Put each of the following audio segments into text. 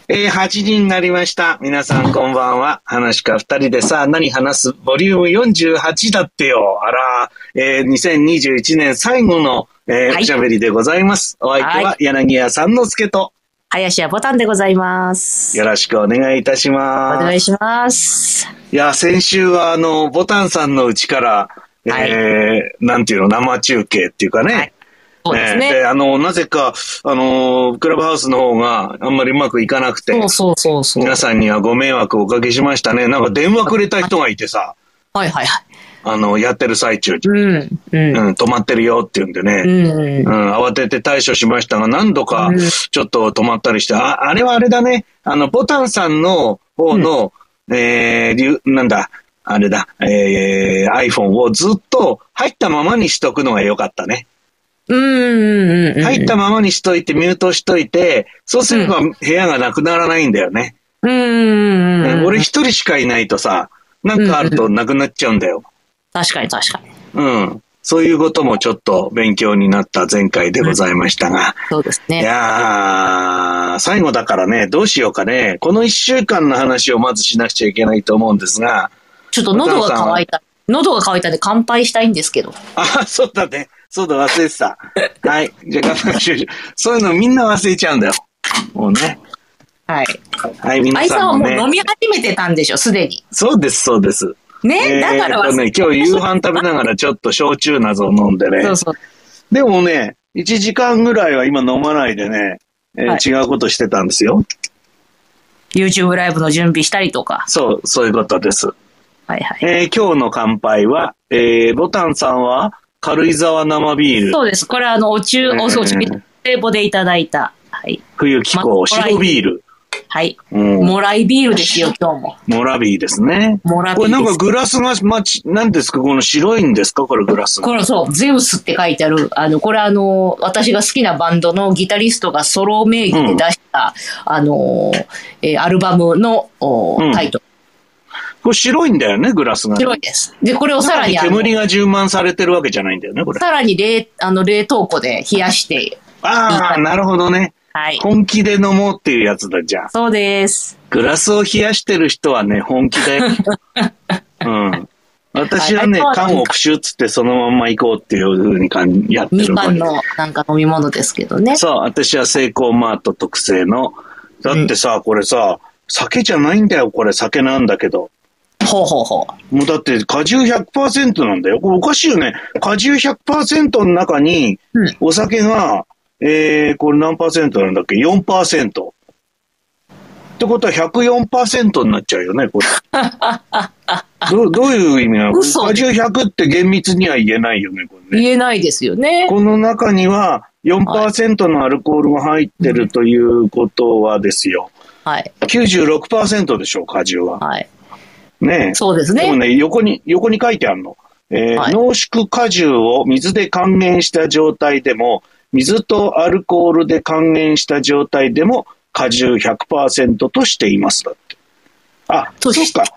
8時になりました。皆さんこんばんは。話か2人でさあ何話すボリューム48だってよ。あら、2021年最後の、おしゃべりでございます。お相手は柳家三之助と林家ボタンでございます。 よろしくお願いいたします。 お願いします。 いや、先週はボタンさんのうちから、なんていうの、生中継っていうかね。 はい、そうですね。 で、なぜか、クラブハウスの方があんまりうまくいかなくて。 そう。 皆さんにはご迷惑をおかけしましたね。なんか電話くれた人がいてさ。 はい。 やってる最中に。止まってるよって言うんでね。慌てて対処しましたが、何度かちょっと止まったりして、あれはあれだね。ボタンさんの方の、なんだ、あれだ、iPhone をずっと入ったままにしとくのが良かったね。入ったままにしといて、ミュートしといて、そうすれば部屋がなくならないんだよね。俺一人しかいないとさ、なんかあるとなくなっちゃうんだよ。 確かに。 そういうこともちょっと勉強になった前回でございましたが。 そうですね。 いやー、最後だからね、どうしようかね。この1週間の話をまずしなくちゃいけないと思うんですが。 ちょっと喉が渇いた。喉が渇いたんで乾杯したいんですけど。 そうだね。そうだ、忘れてた。はい。じゃあ乾杯しましょう。そういうのみんな忘れちゃうんだよ。もうね。 はい。 はい、皆さんもね。 愛さんはもう飲み始めてたんでしょ、すでに。 そうです。 ね、だから今日夕飯食べながらちょっと焼酎などを飲んでね。 そう。 でもね、1時間ぐらいは今飲まないでね、違うことしてたんですよ。 YouTube ライブの準備したりとか。 そういうことです。 はい。 今日の乾杯は、ボタンさんは軽井沢生ビール。 そうです。これお中冷房でいただいた。はい。 冬気候、白ビール。 はい。モライビールですよ、今日も。 モラビーですね。これなんかグラスが、何ですかこの白いんですかこれグラス。 これそう、ゼウスって書いてある。これ私が好きなバンドのギタリストがソロ名義で出した、アルバムのタイトル。 これ白いんだよね、グラスが。 白いです。で、これをさらに煙が充満されてるわけじゃないんだよね、これ。 さらに冷凍庫で冷やして。 なるほどね。 はい。 本気で飲もうっていうやつだ、じゃあ。 そうです。 グラスを冷やしてる人はね、本気だよ。私はね、缶をプシュッつってそのまんま行こうっていう風にやってる。 みかんのなんか飲み物ですけどね。 そう、私はセイコーマート特製の。だってさ、これさ、酒じゃないんだよ、これ酒なんだけど。 ほう。 もうだって果汁 100% なんだよ。これおかしいよね。果汁 100% の中に、お酒が、これ何%なんだっけ ?4%。ってことは 104% になっちゃうよね、これ。どういう意味なの？果汁100って厳密には言えないよね、これね。 言えないですよね。 この中には 4% のアルコールが入ってるということはですよ。 はい。 96% でしょ、果汁は。 はい。 ねえ。 そうですね。 でもね、横に書いてあるの。濃縮果汁を水で還元した状態でも、水とアルコールで還元した状態でも果汁 100% としていますだって。そうか。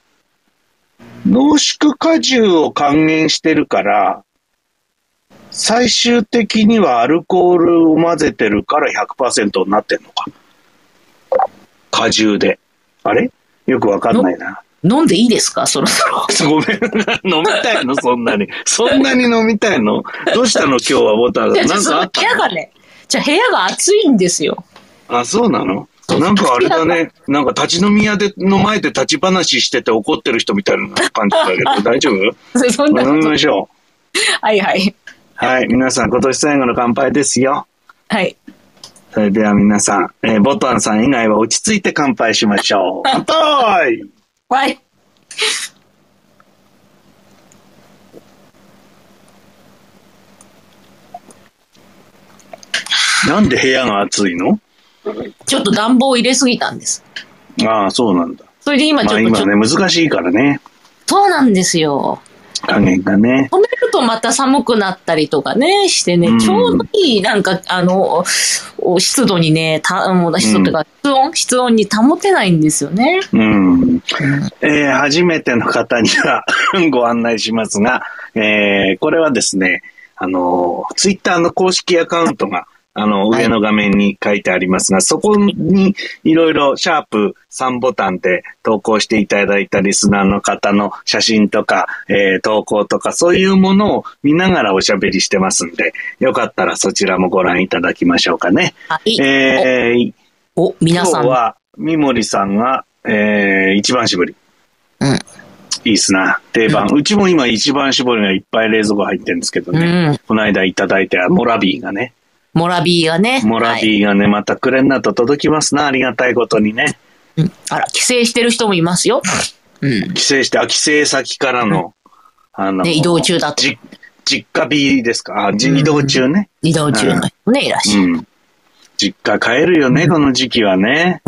濃縮果汁を還元してるから、最終的にはアルコールを混ぜてるから 100% になってんのか。果汁で。あれ？よくわかんないな。 飲んでいいですかそろそろ。 ごめん。飲みたいのそんなに。そんなに飲みたいのどうしたの今日はボタン。なんかあったの？ 部屋がね、部屋が暑いんですよ。 そうなの？なんかあれだね。なんか立ち飲み屋の前で立ち話してて怒ってる人みたいな感じだけど、大丈夫？ そんな飲みましょう。 はい。 はい。皆さん今年最後の乾杯ですよ。 はい。 それでは皆さん、ボタンさん以外は落ち着いて乾杯しましょう。乾杯！ はい。 なんで部屋が暑いの？ ちょっと暖房入れすぎたんです。 そうなんだ。 それで今ちょっと。 今ね、難しいからね。 そうなんですよ。 加減がね。 止めるとまた寒くなったりとかね、してね、ちょうどいい、なんか、湿度にね、湿度というか、室温に保てないんですよね。 初めての方にはご案内しますが、これはですね、ツイッターの公式アカウントがはい、 上の画面に書いてありますが、そこにいろいろシャープ3ボタンで投稿していただいたリスナーの方の写真とか、投稿とか、そういうものを見ながらおしゃべりしてますんで、よかったらそちらもご覧いただきましょうかね。 はい。皆さん。 今日は、三森さんが、一番搾り。 うん。 いいっすな。定番。うちも今一番搾りがいっぱい冷蔵庫入ってるんですけどね。この間いただいたモラビーがね。 モラビーがね、 またくれんなと届きますな。ありがたいことにね。 あら、帰省してる人もいますよ。 帰省先からの、 ね、移動中だと。 実家日ですか。移動中ね。 移動中の人ね、いらっしゃる。 実家帰るよね、この時期はね。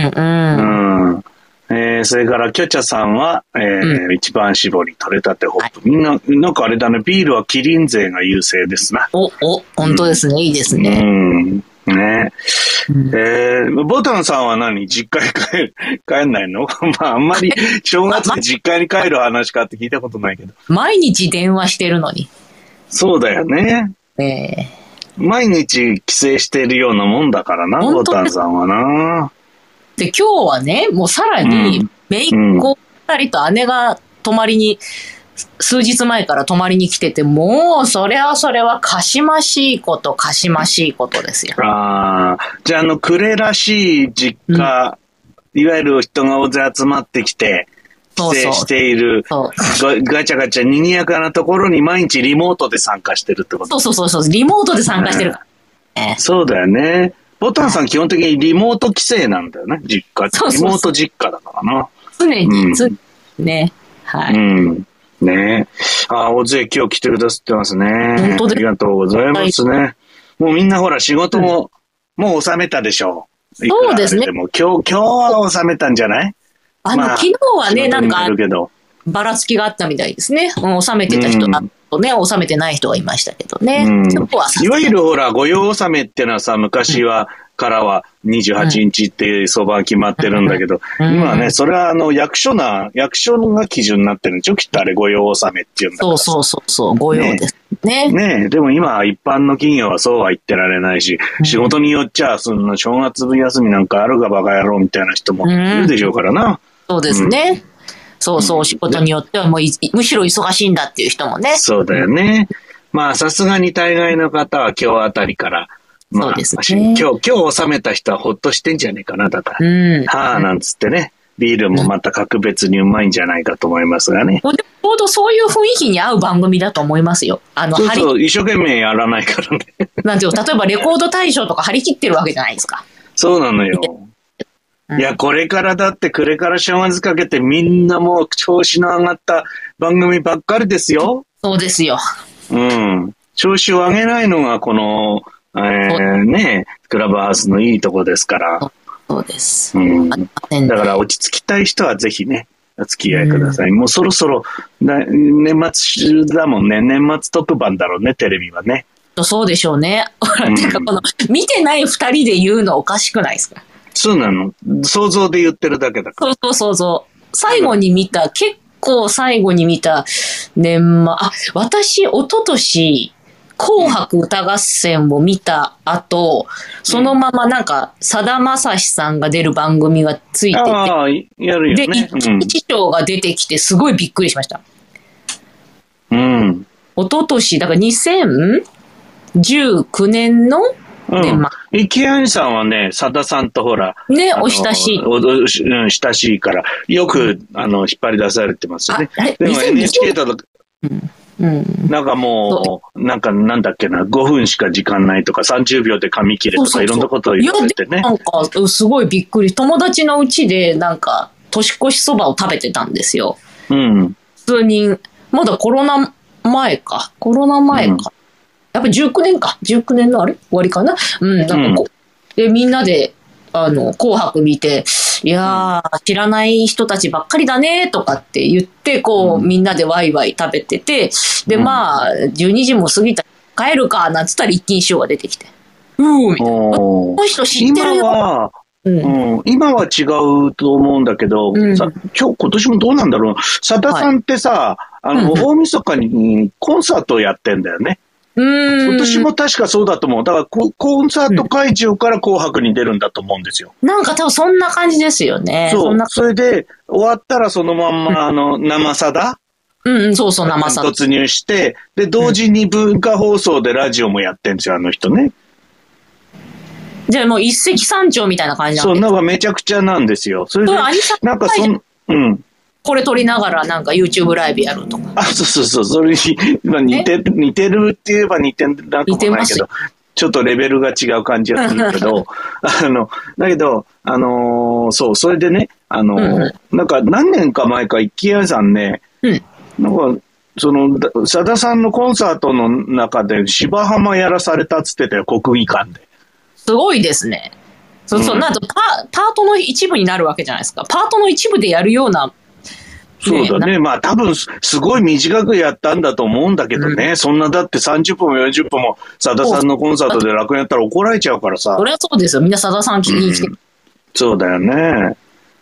それから、キョチャさんは、一番搾り、取れたてホップ。みんな、なんかあれだね、ビールはキリン勢が優勢ですな。 本当ですね、いいですね。 ね。ボタンさんは実家に帰んないのまあ、あんまり、正月で実家に帰る話かって聞いたことないけど。 毎日電話してるのに。 そうだよね。毎日帰省してるようなもんだからな、ボタンさんはな。 で、今日はね、もうさらに、姪っ子二人と姉が数日前から泊まりに来てて、もう、それはかしましいことですよ。 じゃあ呉らしい実家、いわゆる人が大勢集まってきて、帰省している、ガチャガチャ賑やかなところに毎日リモートで参加してるってこと？ そう、リモートで参加してるから。 そうだよね。ボタンさん基本的にリモート帰省なんだよね、実家。リモート実家だからな。 常に、ね。はい。 ね。大勢今日来てくださってますね。ありがとうございますね。もうみんなほら仕事も、もう収めたでしょう。 そうですね。 でも今日は収めたんじゃない？ 昨日はね、なんか、ばらつきがあったみたいですね。収めてた人とね、収めてない人がいましたけどね。 いわゆるほら、御用納めっていうのはさ、昔からは28日って相場が決まってるんだけど、今はね、それは役所が基準になってるんでしょ？きっとあれ御用納めっていうんだから。 そう、御用ですね。 ねえ、でも今一般の企業はそうは言ってられないし、仕事によっちゃ、その正月休みなんかあるかバカ野郎みたいな人もいるでしょうからな。 そうですね。お仕事によってはむしろ忙しいんだっていう人もね。 そうだよね。まあ、さすがに大概の方は今日あたりから、 そうですね。 今日納めた人はほっとしてんじゃねえかな、だから。なんつってね。ビールもまた格別にうまいんじゃないかと思いますがね。 ちょうどそういう雰囲気に合う番組だと思いますよ。 そう、一生懸命やらないからね。 なんていう、例えばレコード大賞とか張り切ってるわけじゃないですか。 そうなのよ。いや、これから正月かけてみんなもう調子の上がった番組ばっかりですよ。 そうですよ。 調子を上げないのがこの、クラブハウスのいいとこですから。 そうです。 だから落ち着きたい人はぜひね、お付き合いください。もうそろそろ、年末だもんね。年末特番だろうね、テレビはね。 そうでしょうね。てか見てない二人で言うのおかしくないですか？ そうなの。想像で言ってるだけだから。 結構最後に見た私、一昨年、紅白歌合戦を見た後、そのままなんか、さだまさしさんが出る番組がついてて、 やるよね。 で、一日賞が出てきて、すごいびっくりしました。一昨年、だから2019年の池谷さんはね、さださんとほら、 ね、お親しい。 親しいから、よく、引っ張り出されてますよね。でも NHK だと、なんかもう、なんだっけな、5分しか時間ないとか、30秒で紙切れとか、いろんなことを言われてね。 なんか、すごいびっくり。友達のうちで、なんか、年越しそばを食べてたんですよ。普通に、まだコロナ前か。やっぱり19年か。19年の終わりかな。なんかで、みんなで、紅白見て、いやー、知らない人たちばっかりだね、とかって言って、みんなでワイワイ食べてて、で、12時も過ぎたら帰るか、なんつったら一気に師匠が出てきて。みたいな。この人知ってるよ。 今は違うと思うんだけど、今年もどうなんだろう。さださんってさ、大晦日にコンサートをやってんだよね。 今年も確かそうだと思う。だからコンサート会場から紅白に出るんだと思うんですよ。 なんか多分そんな感じですよね。 そう。それで、終わったらそのまんま、生さだそうそう、生さだ。 突入して、で、同時に文化放送でラジオもやってんですよ、あの人ね。 じゃあもう一石三鳥みたいな感じなんです。そう、なんかめちゃくちゃなんですよ。それで、なんかこれ撮りながらなんか YouTube ライブやるとか。 あ、そう。それに、似てるって言えば似てるなくもないけど、ちょっとレベルが違う感じがするけど、だけど、そう、それでね、なんか何年か前か、一木屋さんね、なんか、さださんのコンサートの中で芝浜やらされたっつってたよ、国技館で。 すごいですね。なんとパートの一部になるわけじゃないですか。パートの一部でやるような、 そうだね。まあ多分すごい短くやったんだと思うんだけどね。そんなだって30分も40分もさださんのコンサートで楽にやったら怒られちゃうからさ。 そりゃそうですよ。みんなさださん聞きに来て、 そうだよね。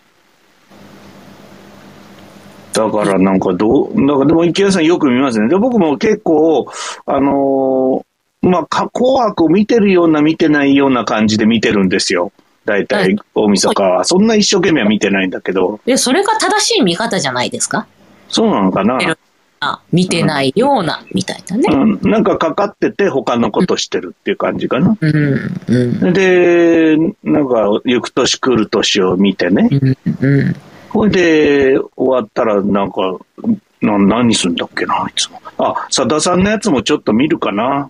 だからなんかでも池谷さんよく見ますね。で、僕も結構、まあ、紅白を見てるような見てないような感じで見てるんですよ。大体、大晦日は。そんな一生懸命は見てないんだけど。 それが正しい見方じゃないですか？ そうなのかな？ 見てないような、みたいなね。 なんかかかってて他のことしてるっていう感じかな。で、なんか、行く年来る年を見てね。それで、終わったらなんか、何するんだっけな、いつも。さださんのやつもちょっと見るかな。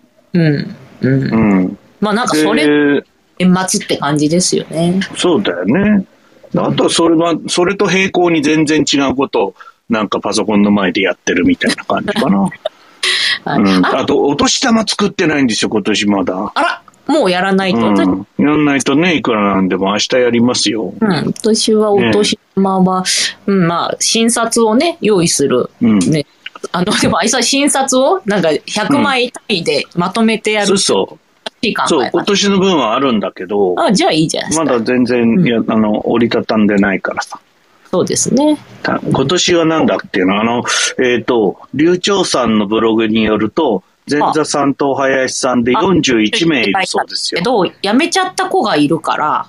まあなんかそれ、年末って感じですよね。 そうだよね。あとそれと並行に全然違うことをなんかパソコンの前でやってるみたいな感じかな。あとお年玉作ってないんですよ、今年まだ。 あら、もうやらないと。 やらないとね、いくらなんでも明日やりますよ。 今年はお年玉は、まあ診察をね用意する。ね。でも診察をなんか100枚単位でまとめてやる。 そう。そう、今年の分はあるんだけど。 じゃあいいじゃないですか。 まだ全然、折りたたんでないからさ。 そうですね。 今年はなんだっけな、流暢さんのブログによると、前座さんと林さんで41名いるそうですよ。 けど、辞めちゃった子がいるから。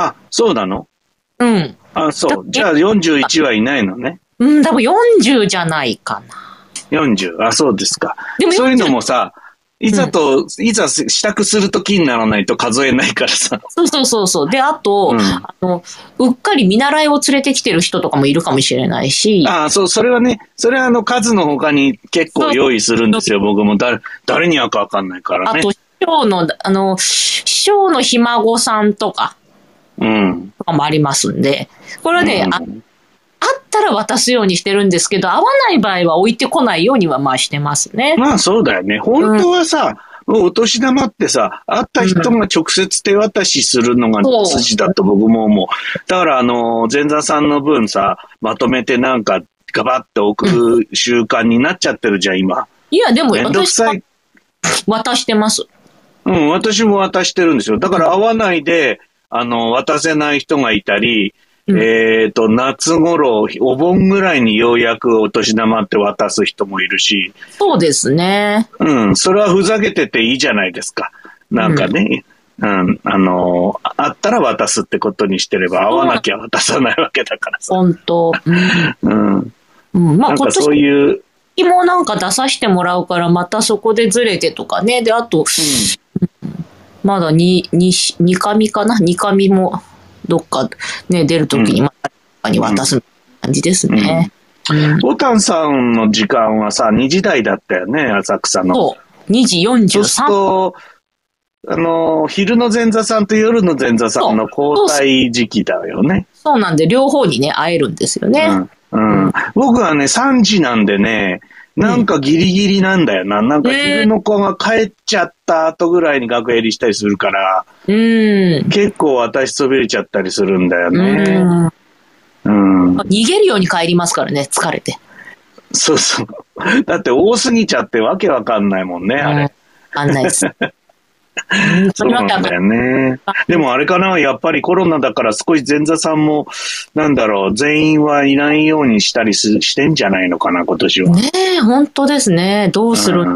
そうなの？そう。じゃあ41はいないのね。 多分40じゃないかな。 40。そうですか。でもそういうのもさ、いざ支度するときにならないと数えないからさ。 そう。で、あと、うっかり見習いを連れてきてる人とかもいるかもしれないし。 それはね、数の他に結構用意するんですよ、僕も。誰にはかわかんないからね。 あと、師匠のひ孫さんとか。とかもありますんで。これはね、あったら渡すようにしてるんですけど、合わない場合は置いてこないようにはしてますね。 まあそうだよね。本当はさ、もうお年玉ってさ、会った人が直接手渡しするのが筋だと僕も思う。だから前座さんの分さ、まとめてなんかガバッて送る習慣になっちゃってるじゃん、今。 いや、でも私は渡してます。 私も渡してるんですよ。だから会わないで、渡せない人がいたり、夏頃、お盆ぐらいにようやくお年玉って渡す人もいるし。 そうですね。 それはふざけてていいじゃないですか。なんかね、あったら渡すってことにしてれば、会わなきゃ渡さないわけだからさ。 本当。まあ、 なんかそういう。 もなんか出させてもらうから、またそこでずれてとかね。で、あと、まだ2紙かな ?2 紙も。どっかね、出るときにまたに渡す感じですね。 ボタンさんの時間はさ、2時台だったよね、浅草の。 そう、2時43分。そうすると、昼の前座さんと夜の前座さんの交代時期だよね。 そうなんで、両方にね、会えるんですよね。 僕はね、3時なんでね、なんかギリギリなんだよな。なんか昼の子が帰っちゃった後ぐらいに楽屋入りしたりするから、結構私そびれちゃったりするんだよね。 逃げるように帰りますからね、疲れて。 そう。だって多すぎちゃってわけわかんないもんね、あれ。わかんないです。 そうなんだよね。でもあれかな、やっぱりコロナだから少し前座さんも、全員はいないようにしたりしてんじゃないのかな、今年は。 ねえ、本当ですね。どうする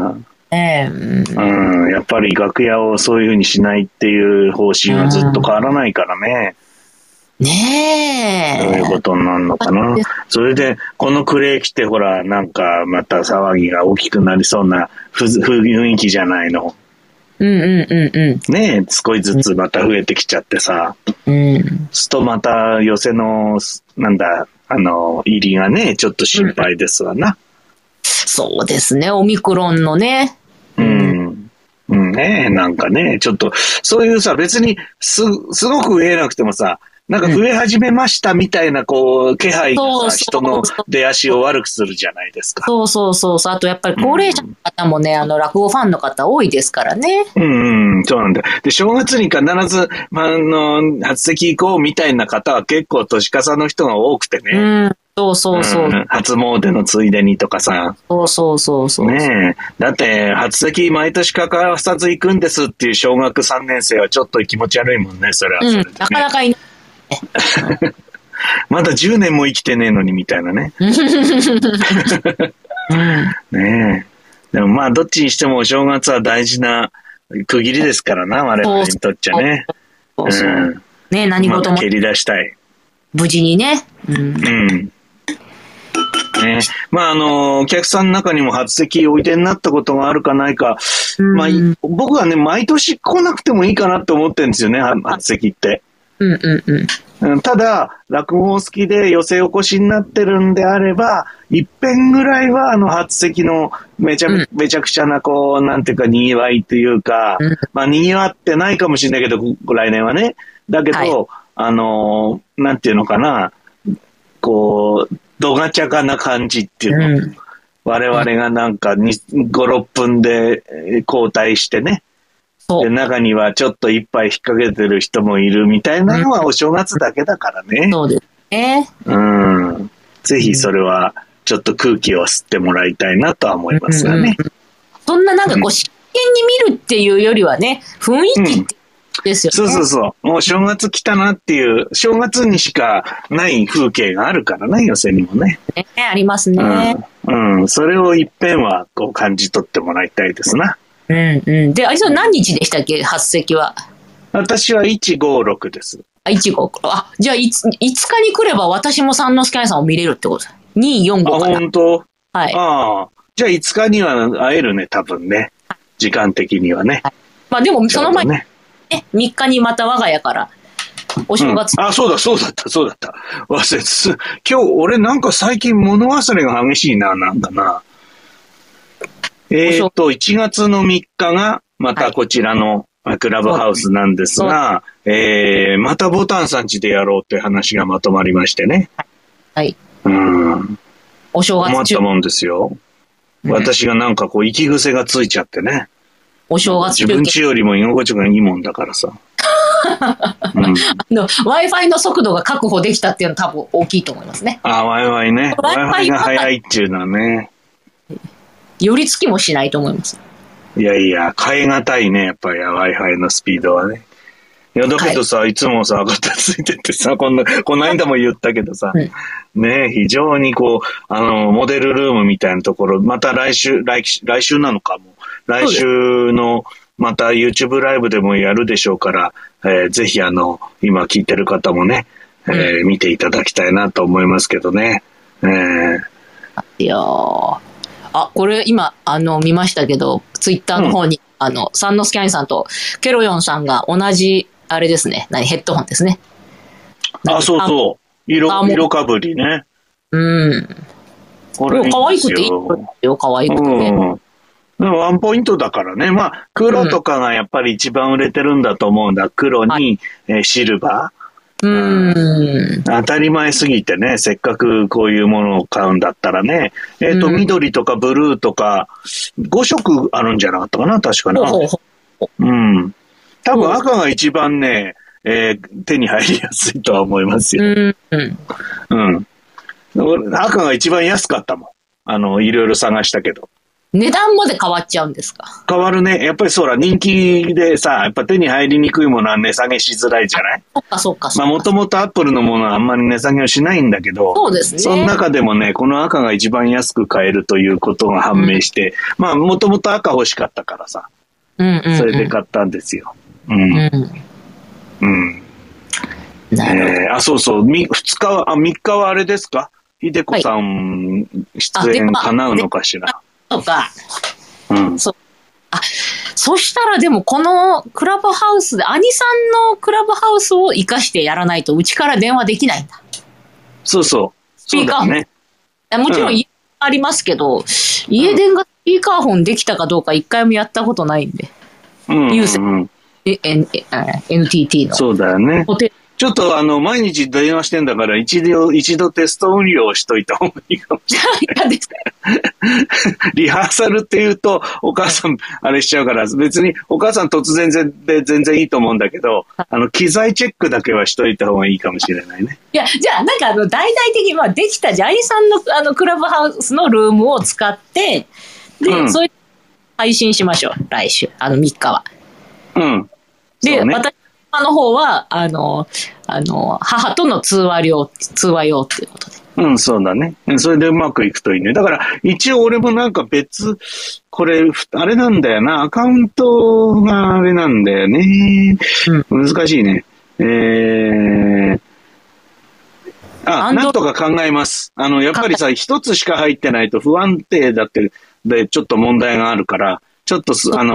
やっぱり楽屋をそういう風にしないっていう方針はずっと変わらないからね。 ねえ。 そういうことになるのかな。それで、このクレー来てほら、なんかまた騒ぎが大きくなりそうな雰囲気じゃないの。ねえ、少しずつまた増えてきちゃってさ。すとまた寄せの、入りがね、ちょっと心配ですわな。 そうですね、オミクロンのね。 ねえ、なんかね、ちょっと、そういうさ、別にすごく増えなくてもさ、なんか増え始めましたみたいな、こう、気配がさ、人の出足を悪くするじゃないですか。 そう。あとやっぱり高齢者の方もね、落語ファンの方多いですからね。 そうなんだ。で、正月に必ず、初席行こうみたいな方は結構年かさの人が多くてね。 そう。 初詣のついでにとかさ。 そう。 ねえ。だって、初席毎年欠かさず行くんですっていう小学3年生はちょっと気持ち悪いもんね、それはそれで、ね。 なかなかいない。 まだ10年も生きてねえのにみたいなね。ねえ。でもまあ、どっちにしてもお正月は大事な区切りですからな、我々にとっちゃね。 ねえ、何事も。 蹴り出したい。 無事にね。 ね、まあお客さんの中にも初席おいでになったことがあるかないか、まあ、僕はね、毎年来なくてもいいかなって思ってるんですよね、初席って。ただ、落語好きで寄せお越しになってるんであれば、一遍ぐらいは初席のめちゃくちゃな、こう、なんていうか、賑わいというか、まあ、賑わってないかもしれないけど、来年はね。だけど、なんていうのかな、こう、どがちゃかな感じっていうの。我々がなんか5、6分で交代してね。で、中にはちょっと一杯引っ掛けてる人もいるみたいなのはお正月だけだからね。 そうですね。 ぜひそれはちょっと空気を吸ってもらいたいなとは思いますがね。 そんななんかこう真剣に見るっていうよりはね、雰囲気ってですよね。 そう。もう正月来たなっていう、正月にしかない風景があるからね、寄せにもね。 ありますね。 それをいっぺんはこう感じ取ってもらいたいですな。 で、あれさん何日でしたっけ、初席は。 私は156です。 156。じゃあ5日に来れば私も三之助さんを見れるってことです。245かな。 本当？ はい。 じゃあ5日には会えるね、多分ね。時間的にはね。 まあでもその前にね、3日にまた我が家からお正月。 そうだった。忘れつ。今日俺なんか最近物忘れが激しいな、なんかな。1月の3日が、またこちらのクラブハウスなんですが、またボタンさん家でやろうって話がまとまりましてね。 はい。 お正月中。困ったもんですよ。私がなんかこう、息癖がついちゃってね。 お正月中。 自分家よりも居心地がいいもんだからさ。 Wi-Fi の速度が確保できたっていうのは多分大きいと思いますね。 Wi-Fi ね。Wi-Fi が早いっていうのはね。 寄り付きもしないと思います。 いやいや、変えがたいね、やっぱり Wi-Fi のスピードはね。いや、だけどさ、いつもさ、上がったついてってさ、この間も言ったけどさ、ね、非常にこう、モデルルームみたいなところ、また来週なのかも。来週の、また YouTube ライブでもやるでしょうから、ぜひ今聞いてる方もね、見ていただきたいなと思いますけどね。 いやー。これ今、見ましたけど、ツイッターの方に、三之助兄さんとケロヨンさんが同じ、あれですね、ヘッドホンですね。 そう。色かぶりね。 これ可愛くていいよ、可愛くてね。 ワンポイントだからね。まあ、黒とかがやっぱり一番売れてるんだと思うんだ。黒に、シルバー。当たり前すぎてね、せっかくこういうものを買うんだったらね、緑とかブルーとか、5色あるんじゃなかったかな、確かな。多分赤が一番ね、手に入りやすいとは思いますよ。赤が一番安かったもん。いろいろ探したけど。 値段まで変わっちゃうんですか？ 変わるね。やっぱりそうだ、人気でさ、やっぱ手に入りにくいものは値下げしづらいじゃない？ そっかそっか。 まあもともとアップルのものはあんまり値下げをしないんだけど、 そうですね。 その中でもね、この赤が一番安く買えるということが判明して、まあもともと赤欲しかったからさ、それで買ったんですよ。そうそう、3日はあれですか？ひでこさん、出演叶うのかしら。 そうか。そしたらでもこのクラブハウスで、兄さんのクラブハウスを活かしてやらないとうちから電話できないんだ。 そうそう。 スピーカーフォン。ね、もちろん家ありますけど、家電がスピーカーフォンできたかどうか一回もやったことないんで。有線。NTT の。 そうだよね。ちょっと毎日電話してんだから一度テスト運用をしといた方がいいかもしれない。リハーサルって言うとお母さんあれしちゃうから、別にお母さん突然で全然いいと思うんだけど、機材チェックだけはしといた方がいいかもしれないね。 いや、じゃあなんか大々的にできたジャイさんのクラブハウスのルームを使って、で、そういう配信しましょう。来週、3日は。で、私の方は、母との通話用っていうことで。 そうだね。それでうまくいくといいね。だから、一応俺もなんかこれ、あれなんだよな。アカウントがあれなんだよね。難しいね。なんとか考えます。やっぱりさ、一つしか入ってないと不安定だってで、ちょっと問題があるから、ちょっと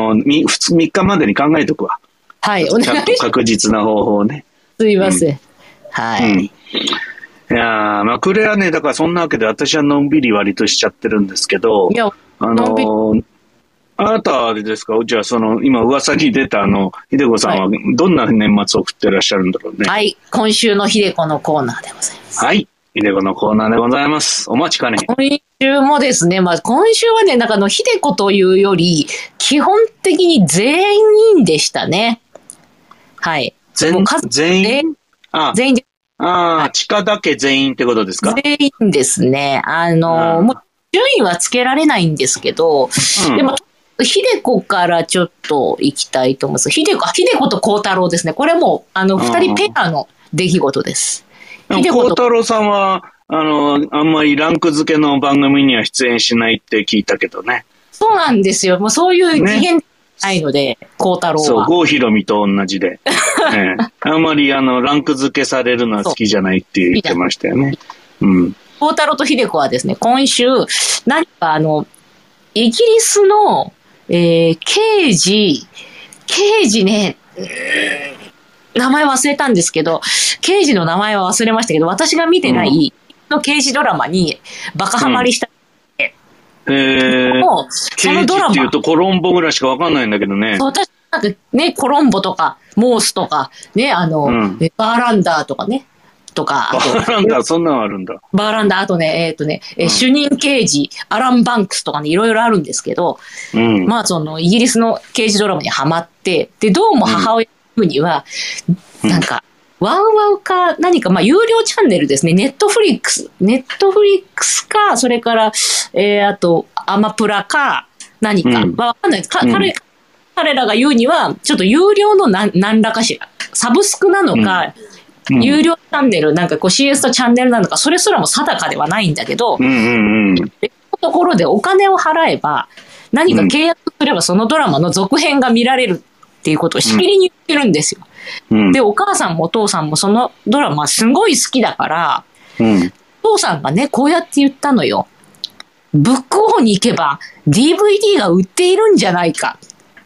3日までに考えとくわ。 はい、お願いします。 ちゃんと確実な方法ね。 すいません。はい。 いやこれはね、だからそんなわけで私はのんびり割としちゃってるんですけど、あなたはあれですか？じゃあ今噂に出たひでこさんはどんな年末を送ってらっしゃるんだろうね。 はい、今週のひでこのコーナーでございます。 はい、ひでこのコーナーでございます。お待ちかね。 今週もですね、今週はね、ひでこというより、基本的に全員でしたね。はい。 全員全員で。 地下だけ全員ってことですか？ 全員ですね。もう、順位はつけられないんですけど、でも、ひでこからちょっと行きたいと思います。ひでこと孝太郎ですね。これも、二人ペアの出来事です。 孝太郎さんは、あんまりランク付けの番組には出演しないって聞いたけどね。 そうなんですよ。もうそういう次元ないので、孝太郎は。 そう、郷ひろみと同じで。あんまりランク付けされるのは好きじゃないって言ってましたよね。 孝太郎と秀子はですね、今週、何かイギリスの、刑事ね、名前忘れたんですけど、刑事の名前は忘れましたけど、私が見てないの刑事ドラマにバカハマりした。 刑事っていうとコロンボぐらいしかわかんないんだけどね。 私なんかね、コロンボとか、モースとか、ね、バーランダーとかね、バーランダー、そんなのあるんだ。 バーランダー、あとね、主任刑事、アラン・バンクスとかね、いろいろあるんですけど、イギリスの刑事ドラマにハマって、で、どうも母親には、なんか、ワウワウか何か、有料チャンネルですね。ネットフリックスか、それから、あと、アマプラか、何か、わかんないです。彼らが言うには、ちょっと有料の何らかしら、サブスクなのか、有料チャンネル、なんかCS とチャンネルなのか、それすらも定かではないんだけど、別のところでお金を払えば、何か契約すればそのドラマの続編が見られるっていうことをしきりに言ってるんですよ。で、お母さんもお父さんもそのドラマすごい好きだから、お父さんがね、こうやって言ったのよ。ブックオフに行けば DVD が売っているんじゃないか。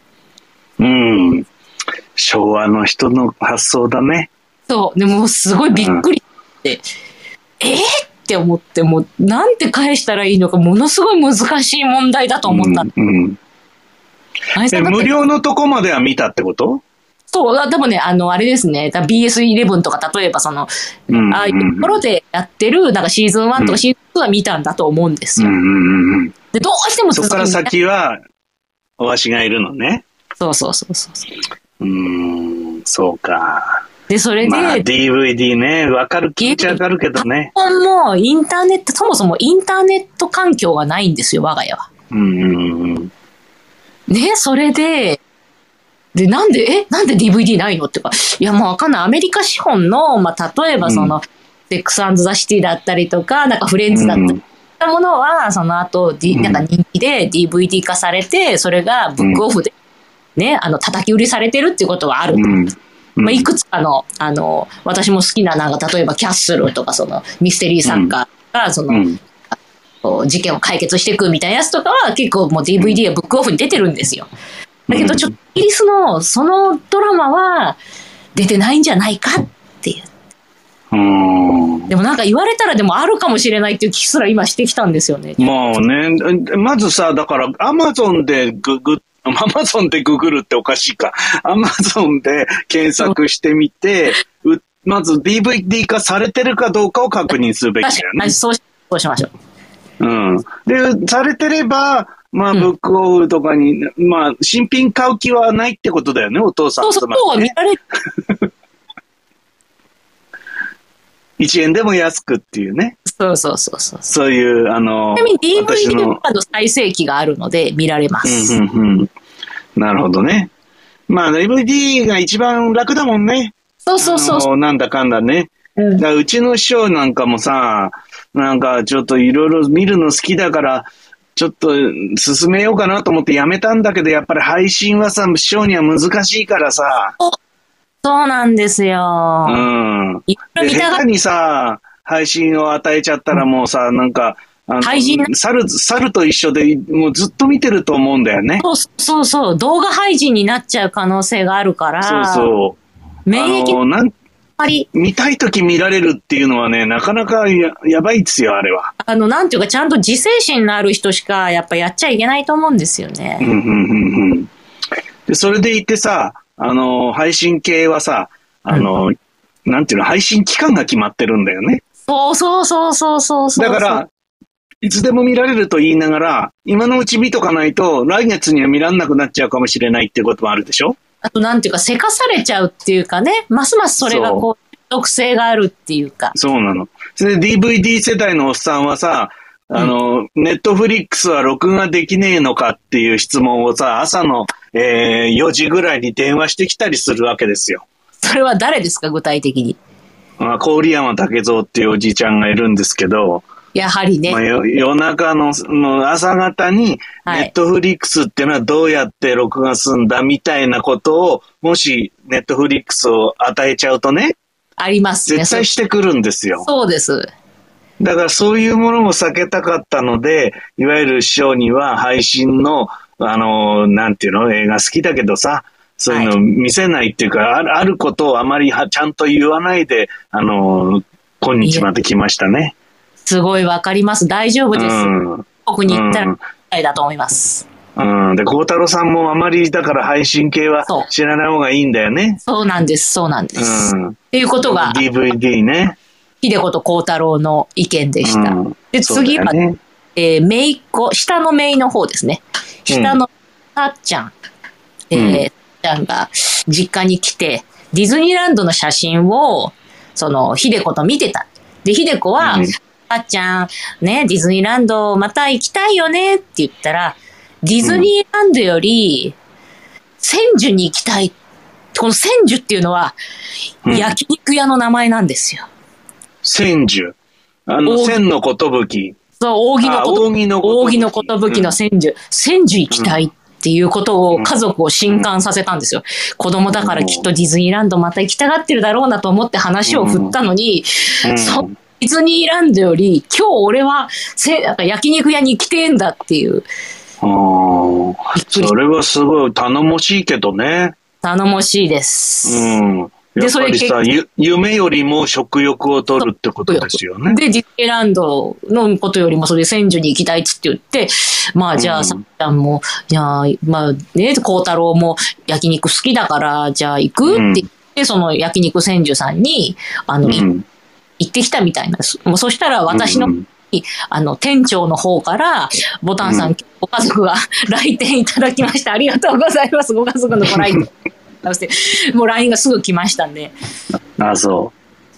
昭和の人の発想だね。 そう。でもすごいびっくりして、って思って、もうなんて返したらいいのか、ものすごい難しい問題だと思った。 無料のとこまでは見たってこと？ そう、多分ね、あれですね、BS11 とか、例えばああいうところでやってる、なんかシーズン1とかシーズン2は見たんだと思うんですよ。で、どうしてもそこから先は、おわしがいるのね。 そう。 そうか。 で、それで。 DVD ね、気持ちわかるけどね。 もうそもそもインターネット環境がないんですよ、我が家は。 ね、それで、なんで DVD ないのっていうか、いや、もうわかんない。アメリカ資本の、まあ、例えばセックス&ザ・シティだったりとか、なんかフレンズだったりとか、ものは、その後、なんか人気で DVD 化されて、それがブックオフで、ね、叩き売りされてるっていうことはある。まあ、いくつかの、私も好きな、なんか、例えばキャッスルとか、ミステリー作家が、事件を解決していくみたいなやつとかは、結構もう DVD やブックオフに出てるんですよ。だけど、ちょっとイギリスの、そのドラマは、出てないんじゃないかっていう。でもなんか言われたらでもあるかもしれないっていう気すら今してきたんですよね。 まあね、まずさ、だからアマゾンでググるっておかしいか。アマゾンで検索してみて、まず DVD 化されてるかどうかを確認するべきだよね。 そうしましょう。で、されてれば、まあ、ブックオフとかに、まあ、新品買う気はないってことだよね、お父さんと、ね。 そう、見られる。 1円でも安くっていうね。 そう。 そういう、 ちなみに DVD の再生機があるので見られます。 なるほどね。まあ、DVD が一番楽だもんね。 そう。 なんだかんだね。うちの師匠なんかもさ、なんかちょっといろいろ見るの好きだから、ちょっと進めようかなと思ってやめたんだけど、やっぱり配信はさ、師匠には難しいからさ。 そうなんですよ。 下手にさ、配信を与えちゃったらもうさ、なんか、猿と一緒で、もうずっと見てると思うんだよね。 そう。動画配信になっちゃう可能性があるから。 そう。 免疫見たいとき見られるっていうのはね、なかなかやばいですよ、あれは。 なんていうか、ちゃんと自制心のある人しか、やっぱやっちゃいけないと思うんですよね。 で、それでいてさ、配信系はさ、なんていうの、配信期間が決まってるんだよね。 そう。 だから、いつでも見られると言いながら、今のうち見とかないと、来月には見らんなくなっちゃうかもしれないっていうこともあるでしょ？ あと、なんていうか、せかされちゃうっていうかね、ますますそれがこう、特性があるっていうか。 そうなの。それで DVD 世代のおっさんはさ、ネットフリックスは録画できねえのかっていう質問をさ、朝の、4時ぐらいに電話してきたりするわけですよ。 それは誰ですか、具体的に。 郡山武蔵っていうおじいちゃんがいるんですけど、 やはりね。 夜中の朝方に、ネットフリックスってのはどうやって録画すんだみたいなことを、もしネットフリックスを与えちゃうとね、 ありますね。 絶対してくるんですよ。 そうです。 だからそういうものも避けたかったので、いわゆる師匠には配信の、なんていうの、映画好きだけどさ、そういうのを見せないっていうか、あることをあまりちゃんと言わないで、今日まで来ましたね。 すごいわかります。大丈夫です。僕に言ったら、だと思います。 で、孝太郎さんもあまりだから配信系は知らない方がいいんだよね。 そうなんです。っていうことが、 DVD ね。 秀子と孝太郎の意見でした。で、次は、姪っ子、下の姪の方ですね。下のたっちゃん。ちゃんが実家に来て、ディズニーランドの写真を、秀子と見てた。で、秀子は、たっちゃん、ね、ディズニーランドまた行きたいよねって言ったら、ディズニーランドより、千住に行きたい。この千住っていうのは、焼肉屋の名前なんですよ。 千住。千のことぶき。 そう、扇のことぶきの千住。千住行きたいっていうことを家族を震撼させたんですよ。子供だからきっとディズニーランドまた行きたがってるだろうなと思って話を振ったのに、ディズニーランドより今日俺はなんか焼肉屋に行きてえんだっていう。 それはすごい頼もしいけどね。 頼もしいです。 やっぱりさ、夢よりも食欲を取るってことですよね。 で、ディズニーランドのことよりもそれで千住に行きたいっつって言って、まあじゃあ、さっちゃんも、じゃあ、まあね、孝太郎も焼肉好きだから、じゃあ行くって言って、その焼肉千住さんに、行ってきたみたいな。もうそしたら私の、店長の方から、ボタンさん、ご家族が来店いただきました。ありがとうございます。ご家族のご来店。もう LINE がすぐ来ましたんで。 そう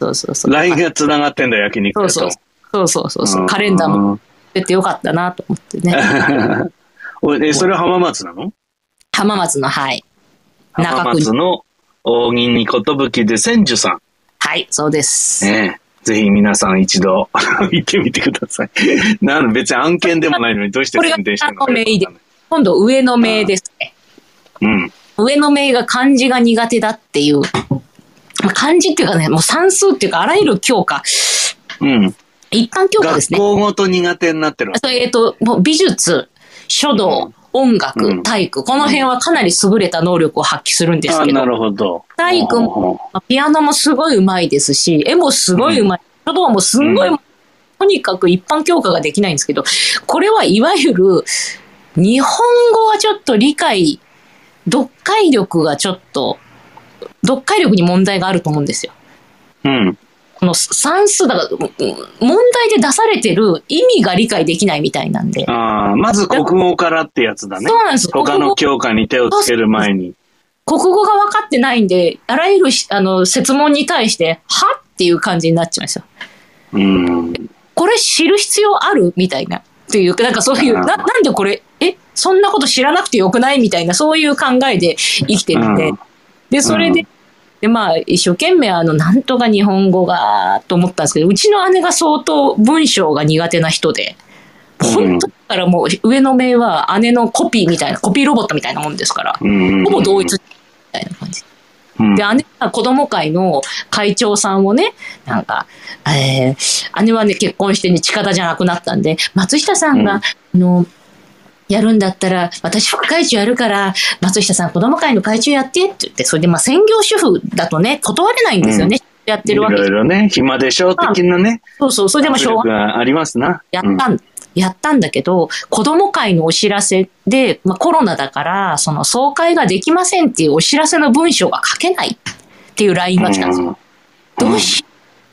。LINE が繋がってんだ、焼肉と。 そう。カレンダーも出てよかったなと思ってね。 それは浜松なの？ 浜松の、はい。 浜松の大木にことぶきで千住さん。 はい、そうです。 ぜひ皆さん一度行ってみてください。別に案件でもないのにどうして宣伝してるのか。 今度上の名ですね。 うん。 上の名が漢字が苦手だっていう。漢字っていうかね、もう算数っていうかあらゆる教科。 うん。 一般教科ですね。 学校ごと苦手になってるわけ。 もう美術、書道、音楽、体育、この辺はかなり優れた能力を発揮するんですけど。 なるほど。 体育も、ピアノもすごい上手いですし、絵もすごい上手い。書道もすんごい、とにかく一般教科ができないんですけど、これはいわゆる、日本語はちょっと読解力に問題があると思うんですよ。 うん。 この算数だから、問題で出されてる意味が理解できないみたいなんで。 まず国語からってやつだね。 そうなんです。 他の教科に手をつける前に。 国語が分かってないんで、あらゆる設問に対して、はっていう感じになっちゃうんですよ。これ知る必要あるみたいな。っていう、なんかそういう、なんでこれ、そんなこと知らなくてよくないみたいな、そういう考えで生きてるんで。で、それで、一生懸命なんとか日本語が、と思ったんですけど、うちの姉が相当文章が苦手な人で、本当だからもう上の名は姉のコピーロボットみたいなもんですから、ほぼ同一みたいな感じ。で、姉は子供会の会長さんをね、なんか、姉はね、結婚してね、近田じゃなくなったんで、松下さんが、やるんだったら、私副会長やるから、松下さん子供会の会長やってって言って、それで専業主婦だとね、断れないんですよね。やってるわけ。 いろいろね、暇でしょ的なね。 そう、それでもしょうがありますな。 やったんだけど、子供会のお知らせで、コロナだから、総会ができませんっていうお知らせの文章が書けないっていう LINE が来たんですよ。どうし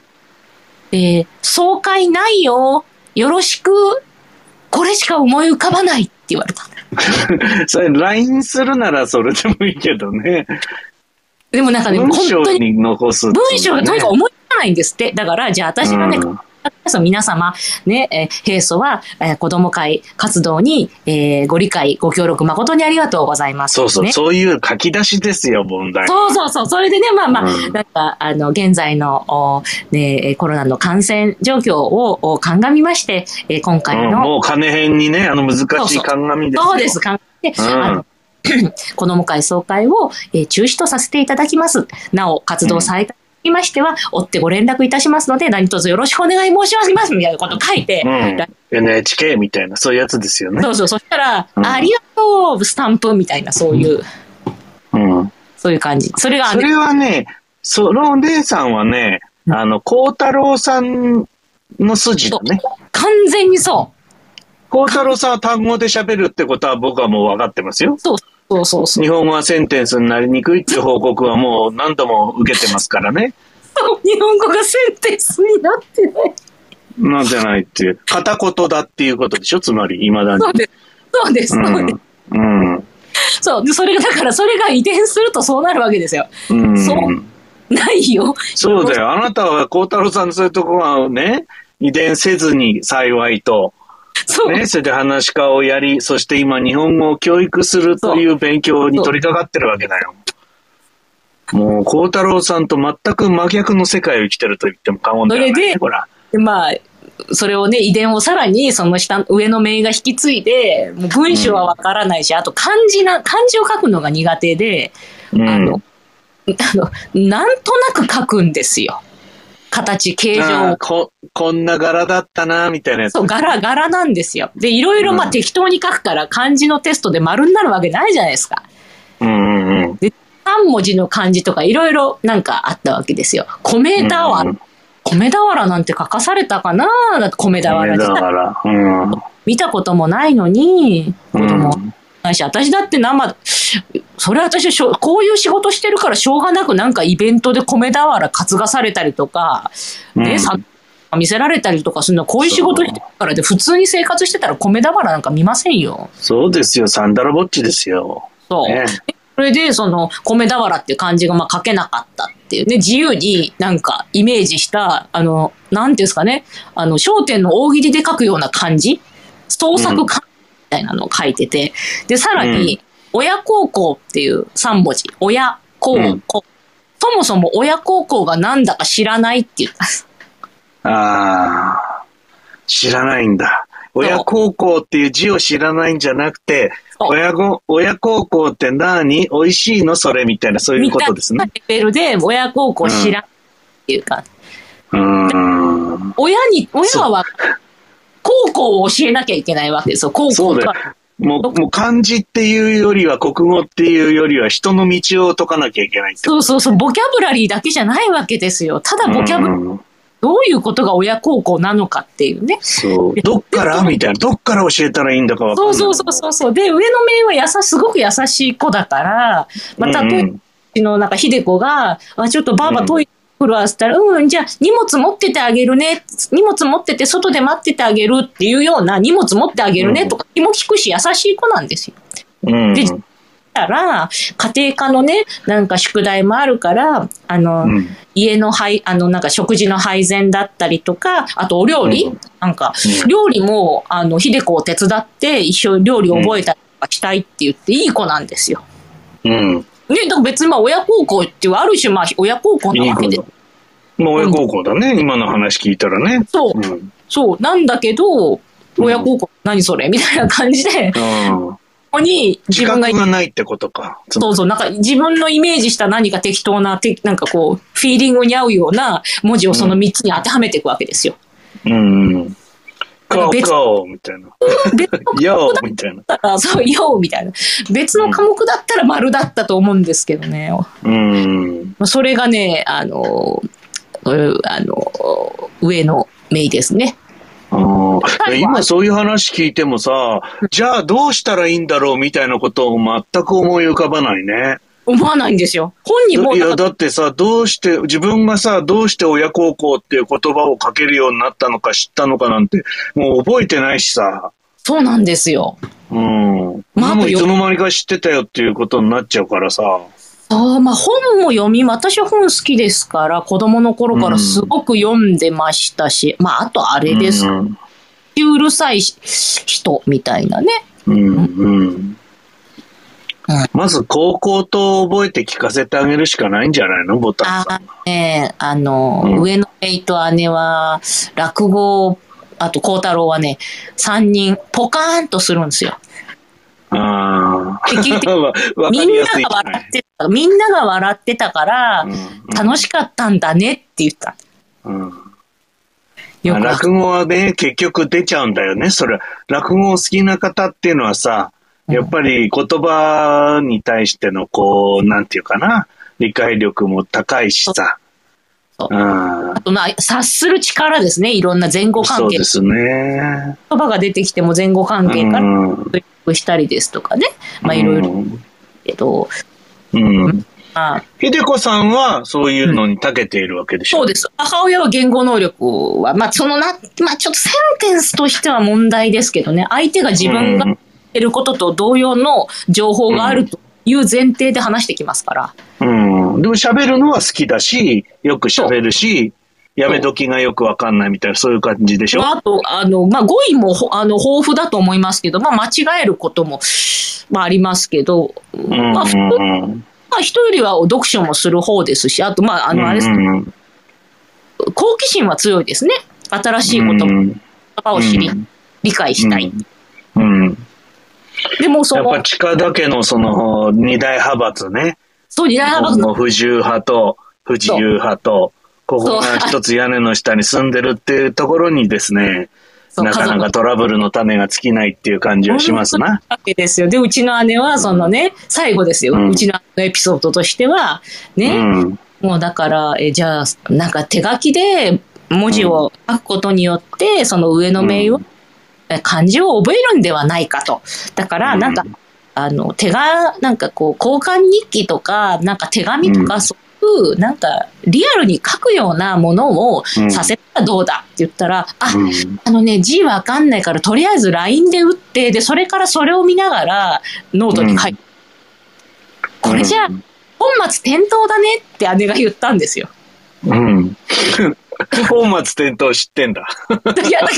総会ないよ。よろしく。これしか思い浮かばないって言われた。 それ LINE するならそれでもいいけどね。 でもなんかね、 文章に残す、 文章がとにかく思い浮かばないんですって。だから、じゃあ私がね、皆様、ね、平素は、子供会活動に、ご理解、ご協力誠にありがとうございます。 そういう書き出しですよ、問題。 そう。それでね、なんか、現在の、コロナの感染状況を鑑みまして、今回の。 もう金編にね、難しい鑑みですよ。 そうです、鑑みで、子供会総会を、中止とさせていただきます。なお、活動再開にましては、追ってご連絡いたしますので、何卒よろしくお願い申し上げます、みたいなこと書いて。 NHK みたいな、そういうやつですよね。 そしたら、ありがとう、スタンプみたいな、そういう、そういう感じ。それはね、そのお姉さんはね、孝太郎さんの筋だね。 完全にそう。 孝太郎さんは単語で喋るってことは僕はもう分かってますよ。 そう。 日本語はセンテンスになりにくいっていう報告はもう何度も受けてますからね。 日本語がセンテンスになってない。 なってないっていう。片言だっていうことでしょ、つまり、未だに。 そうです。そう。それが遺伝するとそうなるわけですよ。そうないよ。 そうだよ。あなたは孝太郎さんのそういうところはね、遺伝せずに幸いと。それで話し家をやり、そして今日本語を教育するという勉強に取り掛かってるわけだよ。もう、孝太郎さんと全く真逆の世界を生きてると言っても過言ではない、ね。 それをね、遺伝をさらにその上の名が引き継いで、もう文章はわからないし、あと漢字を書くのが苦手で、なんとなく書くんですよ。形、形状。 こんな柄だったな、みたいなやつ。 そう、柄なんですよ。で、いろいろ適当に書くから漢字のテストで丸になるわけないじゃないですか。で、3文字の漢字とかいろいろなんかあったわけですよ。米俵なんて書かされたかな？だって米俵自体。見たこともないのに、子供ないし、私だってそれ私こういう仕事してるからしょうがなくなんかイベントで米俵担がされたりとか、見せられたりとかするの、こういう仕事してるからで普通に生活してたら米俵なんか見ませんよ。 そうですよ、サンダラぼっちですよ。 そう。それで、米俵っていう漢字が書けなかったっていうね、自由になんかイメージした、なんていうんですかね、笑点の大喜利で書くような漢字、創作漢字たいなのを書いてて、で、さらに、親孝行っていう3文字、親孝行。そもそも親孝行がなんだか知らないって言った。 ああ、知らないんだ。親孝行っていう字を知らないんじゃなくて、親孝行って何？美味しいのそれみたいな、そういうことですね。 レベルで親孝行知らないっていうか。親は孝行を教えなきゃいけないわけですよ。孝行そうだよ。もう漢字っていうよりは国語っていうよりは人の道を解かなきゃいけないって。 そう、ボキャブラリーだけじゃないわけですよ。ただボキャブラリー。どういうことが親孝行なのかっていうね。 そう。どっからみたいな。どっから教えたらいいんだかわかんない。 そう。で、上の名はすごく優しい子だから、例えば、なんか、秀子が、ちょっとばあばトイレ来るわって言ったら、じゃあ荷物持っててあげるね。荷物持ってて外で待っててあげるっていうような、荷物持ってあげるねとか気も利くし優しい子なんですよ。で、たら、家庭科のね、なんか宿題もあるから、家のなんか食事の配膳だったりとか、あとお料理、なんか、料理も、秀子を手伝って一緒に料理を覚えたりとかしたいって言っていい子なんですよ。ね、だから別に親孝行っていう、ある種親孝行なわけで。 親孝行だね、今の話聞いたらね。 そう、なんだけど、親孝行、何それみたいな感じで、ここに自分がないってことか。 そう、なんか自分のイメージした何か適当な、なんかこう、フィーリングに合うような文字をその3つに当てはめていくわけですよ。 顔みたいな。よみたいな。そう、よみたいな。別の科目だったら丸だったと思うんですけどね。それがね、上の名ですね。 今そういう話聞いてもさ、じゃあどうしたらいいんだろうみたいなことを全く思い浮かばないね。 思わないんですよ。本人も。 いや、だってさ、自分がさ、どうして親孝行っていう言葉をかけるようになったのか知ったのかなんて、もう覚えてないしさ。 そうなんですよ。 もういつの間にか知ってたよっていうことになっちゃうからさ。 本も私は本好きですから、子供の頃からすごく読んでましたし、あとあれです。うるさい人みたいなね。 まず、高校と覚えて聞かせてあげるしかないんじゃないのボタンさん。 上の姪と姉は、落語、あと孝太郎はね、3人、ポカーンとするんですよ。みんなが笑ってたから、楽しかったんだねって言った。 落語はね、結局出ちゃうんだよね。それ、落語を好きな方っていうのはさ、やっぱり言葉に対してのなんていうかな、理解力も高いしさ。 あと察する力ですね。いろんな前後関係。 そうですね。 言葉が出てきても前後関係からしたりですとかね。いろいろ。けど。 秀子さんはそういうのに長けているわけでしょ。 そうです。母親は言語能力は、ちょっとセンテンスとしては問題ですけどね。相手が自分が言ってることと同様の情報があるという前提で話してきますから。 でも喋るのは好きだし、よく喋るし、やめ時がよくわかんないみたいな、そういう感じでしょ。 あと、語彙も豊富だと思いますけど、間違えることも、ありますけど、人よりは読書もする方ですし、あと、あれですね、好奇心は強いですね。新しい言葉を知り、理解したい。でもやっぱ近田家の二大派閥ね。 そう、二大派閥の不自由派と不自由派と、ここが一つ屋根の下に住んでるっていうところにですね、なかなかトラブルの種が尽きないっていう感じはしますな。 わけですよ。で、うちの姉は、最後ですよ。うちのエピソードとしては、ね、もうだから、じゃあ、なんか手書きで文字を書くことによって、その上の名を、漢字を覚えるんではないかと。だから、なんか、なんか交換日記とか、なんか手紙とか、なんかリアルに書くようなものをさせたらどうだって言ったら、字わかんないからとりあえず LINE で打って、で、それからそれを見ながらノートに書いて、これじゃあ本末転倒だねって姉が言ったんですよ。 本末転倒知ってんだ。 いや、だけど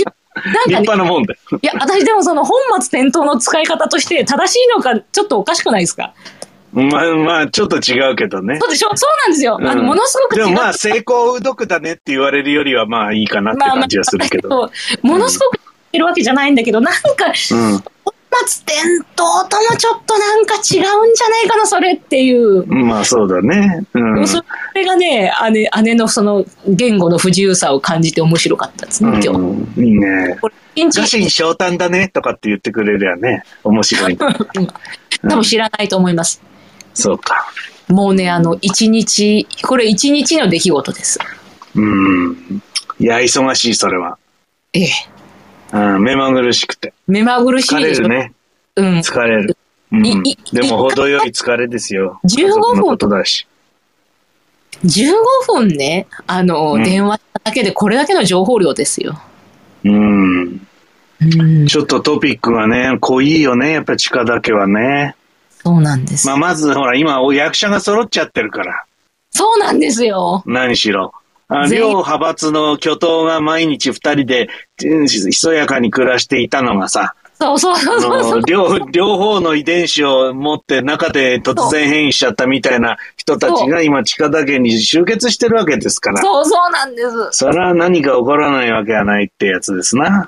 立派なもんだよ。 いや、私でもその本末転倒の使い方として正しいのかちょっとおかしくないですか？ まあ、ちょっと違うけどね。 そうでしょ？そうなんですよ。ものすごく違う。 でもまあ、成功うどくだねって言われるよりはまあいいかなって感じはするけど。 ものすごくいるわけじゃないんだけど、なんか、本末転倒ともちょっとなんか違うんじゃないかな、それっていう。 まあそうだね。 それがね、姉のその言語の不自由さを感じて面白かったですね、今日。 いいね。ガシン昇胆だねとかって言ってくれりゃね、面白い。多分知らないと思います。 そうか。 もうね、一日の出来事です。 いや、忙しい、それは。 ええ。 目まぐるしくて。 目まぐるしいでしょ。 疲れるね。疲れる。でも、程よい疲れですよ。 15分。 ことだし。 15分ね、電話だけでこれだけの情報量ですよ。 ちょっとトピックがね、濃いよね、やっぱり地下だけはね。 そうなんです。 まずほら、今、役者が揃っちゃってるから。 そうなんですよ。 何しろ。両派閥の巨頭が毎日2人で、ひそやかに暮らしていたのがさ、両方の遺伝子を持って中で突然変異しちゃったみたいな人たちが今地下だけに集結してるわけですから。 そうなんです。 それは何か起こらないわけはないってやつですな。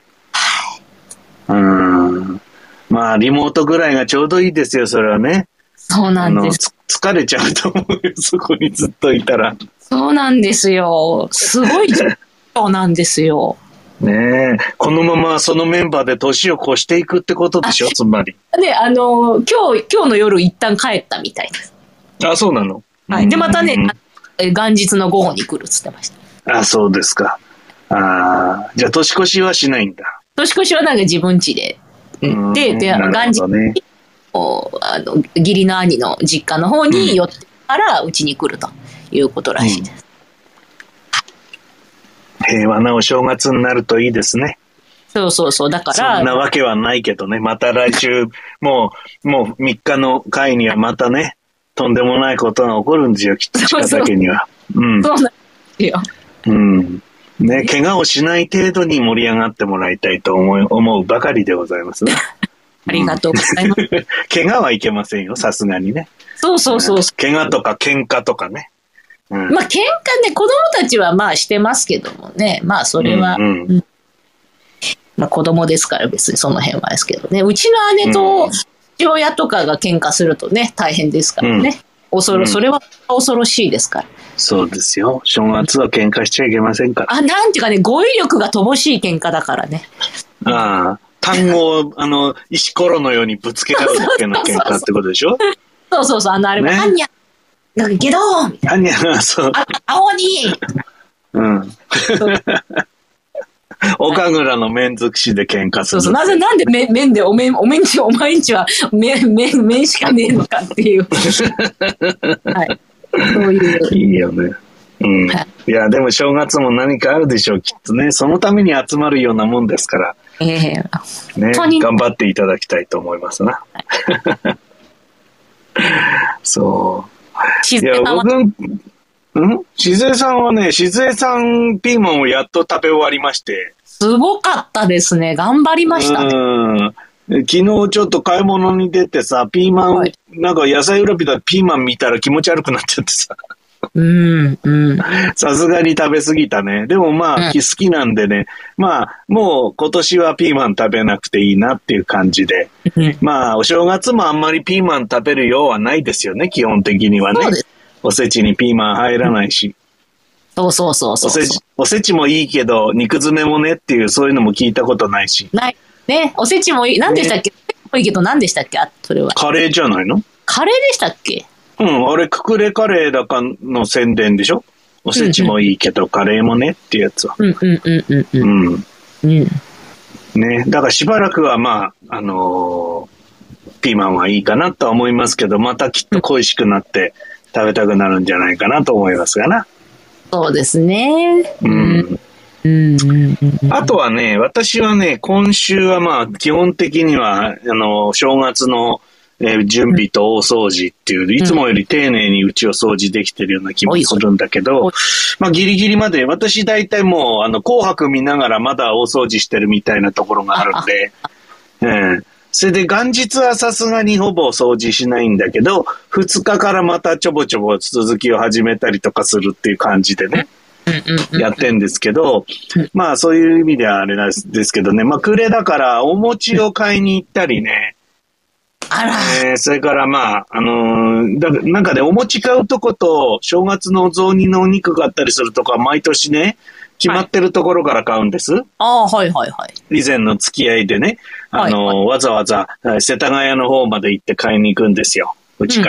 まあ、リモートぐらいがちょうどいいですよ、それはね。 そうなんです。 疲れちゃうと思うよ、そこにずっといたら。 そうなんですよ。すごい状況なんですよ。 ねえ、このままそのメンバーで年を越していくってことでしょ、つまり。 で、今日の夜一旦帰ったみたいです。 あ、そうなの？ はい。で、またね、元日の午後に来るっつってました。 あ、そうですか。じゃあ年越しはしないんだ。 年越しはなんか自分家で。で、元日に、義理の兄の実家の方に寄ってからうちに来るということらしいです。 平和なお正月になるといいですね。 そう。だから。 そんなわけはないけどね。また来週、もう3日の会にはまたね、とんでもないことが起こるんですよ、きっと地下だけには。 そうなんですよ。 ね、怪我をしない程度に盛り上がってもらいたいと思うばかりでございますね。 ありがとうございます。 怪我はいけませんよ、さすがにね。 そう。 怪我とか喧嘩とかね。 まあ喧嘩ね、子供たちはまあしてますけどもね。まあそれは、まあ子供ですから別にその辺はですけどね。うちの姉と父親とかが喧嘩するとね、大変ですからね。それは恐ろしいですから。 そうですよ。正月は喧嘩しちゃいけませんから。 なんていうかね、語彙力が乏しい喧嘩だからね。 単語を、石ころのようにぶつけ合うだけの喧嘩ってことでしょ？ そう、あれも、はんにゃ、ゲドーンはんにゃ、そう。 青に岡倉の面尽くしで喧嘩する。 なんで面でお前んちは面しかねえのかっていう。はい。そういう。 いいよね。いや、でも正月も何かあるでしょう、きっとね。そのために集まるようなもんですから。ね、頑張っていただきたいと思いますな。そう。いや、静江さんはね、静江さんピーマンをやっと食べ終わりまして。 すごかったですね。頑張りましたね。 昨日ちょっと買い物に出てさ、ピーマン、なんか野菜裏びたピーマン見たら気持ち悪くなっちゃってさ。さすがに食べ過ぎたね。でもまあ、好きなんでね。まあ、もう今年はピーマン食べなくていいなっていう感じで。まあ、お正月もあんまりピーマン食べるようはないですよね、基本的にはね。おせちにピーマン入らないし。 そう。 おせちもいいけど、肉詰めもねっていう、そういうのも聞いたことないし。 ない。ね、おせちもいい。何でしたっけ？いいけど何でしたっけ？それは。 カレーじゃないの？ カレーでしたっけ？ あれ、ククレカレーだかの宣伝でしょ？おせちもいいけど、カレーもねっていうやつは。ね、だからしばらくはまあ、ピーマンはいいかなとは思いますけど、またきっと恋しくなって食べたくなるんじゃないかなと思いますがな。 そうですね。 あとはね、私はね、今週はまあ、基本的には、正月の準備と大掃除っていう、いつもより丁寧にうちを掃除できてるような気もするんだけど、まあギリギリまで、私大体もう、紅白見ながらまだ大掃除してるみたいなところがあるんで、それで元日はさすがにほぼ掃除しないんだけど、2日からまたちょぼちょぼ続きを始めたりとかするっていう感じでね、やってんですけど、まあそういう意味ではあれなんですけどね、まあ暮れだからお餅を買いに行ったりね、それからまあ、なんかね、お餅買うとこと正月のお雑煮のお肉があったりするとか、毎年ね、決まってるところから買うんです。はいはいはい。 以前の付き合いでね、わざわざ世田谷の方まで行って買いに行くんですよ。うちから。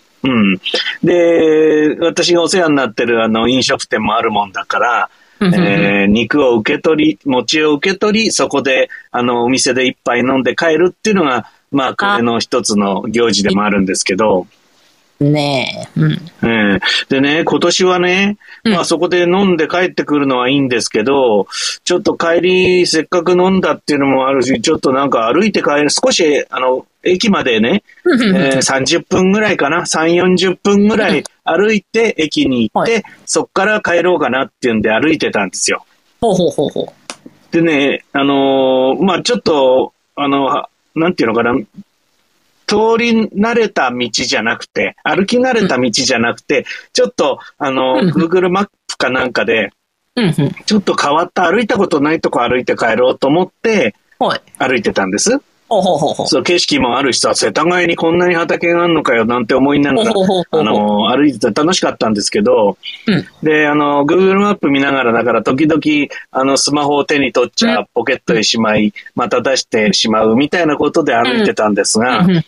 で、私がお世話になってる飲食店もあるもんだから、肉を受け取り、餅を受け取り、そこでお店で一杯飲んで帰るっていうのが、まあ、これの一つの行事でもあるんですけど。 ねえ。でね、今年はね、まあそこで飲んで帰ってくるのはいいんですけど、ちょっと帰り、せっかく飲んだっていうのもあるし、ちょっとなんか歩いて帰る、少し、駅までね、30分ぐらいかな、3、40分ぐらい歩いて駅に行って、そっから帰ろうかなっていうんで歩いてたんですよ。でね、まあちょっと、なんていうのかな、通り慣れた道じゃなくて、歩き慣れた道じゃなくて、ちょっと、Google マップかなんかで、ちょっと変わった歩いたことないとこ歩いて帰ろうと思って、歩いてたんです。そう、景色もあるしさ、世田谷にこんなに畑があるのかよなんて思いながら、歩いてて楽しかったんですけど、で、Google マップ見ながら、だから時々、スマホを手に取っちゃ、ポケットへしまい、また出してしまうみたいなことで歩いてたんですが、ある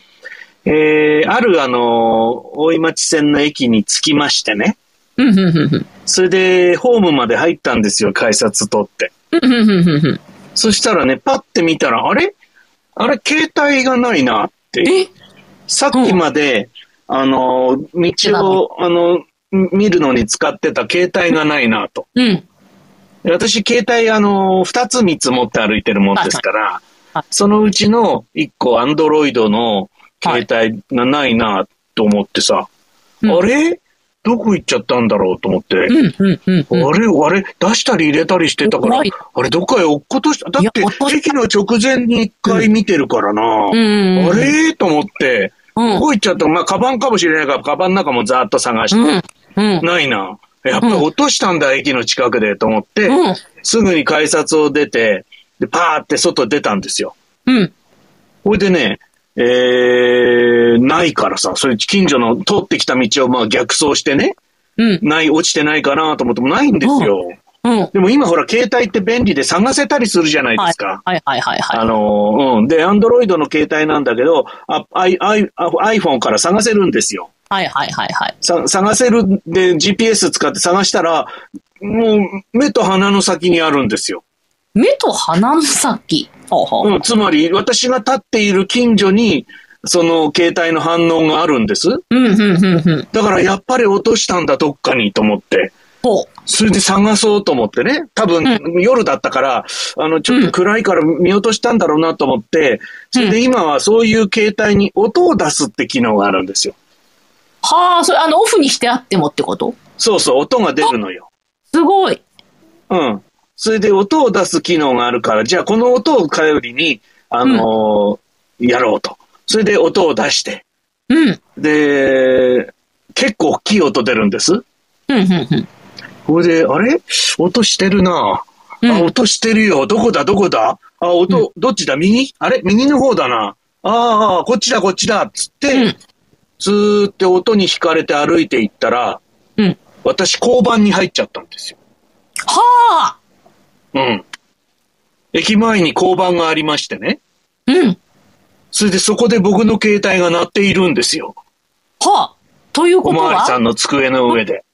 大井町線の駅に着きましてね、それで、ホームまで入ったんですよ、改札取って。そしたらね、パッて見たら、あれ携帯がないなって。さっきまで、道を、見るのに使ってた携帯がないなと。私、携帯、2つ3つ持って歩いてるもんですから、そのうちの1個、アンドロイドの携帯がないなと思ってさ、あれどこ行っちゃったんだろうと思って、あれ出したり入れたりしてたから、あれどっかへ落っことした。だって、駅の直前に一回見てるからな。あれと思って、どこ行っちゃった。まあ、カバンかもしれないから、カバンの中もざーっと探して、ないな。やっぱり落としたんだ、駅の近くで、と思って、すぐに改札を出て、で、パーって外出たんですよ。ほいでね、ないからさ、それ近所の通ってきた道をまあ逆走してね、落ちてないかなと思ってもないんですよ。でも今ほら携帯って便利で探せたりするじゃないですか。で、アンドロイドの携帯なんだけど、iPhone から探せるんですよ。探せるで GPS 使って探したら、もう目と鼻の先にあるんですよ。 目と鼻の先。 つまり、私が立っている近所に、その携帯の反応があるんです。だからやっぱり落としたんだ、どっかにと思って。それで探そうと思ってね。多分、夜だったから、ちょっと暗いから見落としたんだろうなと思って、それで今はそういう携帯に音を出すって機能があるんですよ。 はあ、それオフにしてあってもってこと？ そうそう、音が出るのよ。 すごい。 それで音を出す機能があるから、じゃあこの音を頼りに、やろうと。それで音を出して。で、結構大きい音出るんです。これで、あれ音してるな。音してるよ。どこだ音、どっちだ右？あれ右の方だな。こっちだつって、ずーって音に惹かれて歩いていったら、私交番に入っちゃったんですよ。 はあ。 駅前に交番がありましてね。それでそこで僕の携帯が鳴っているんですよ。 はあ。ということは？ おまわりさんの机の上で。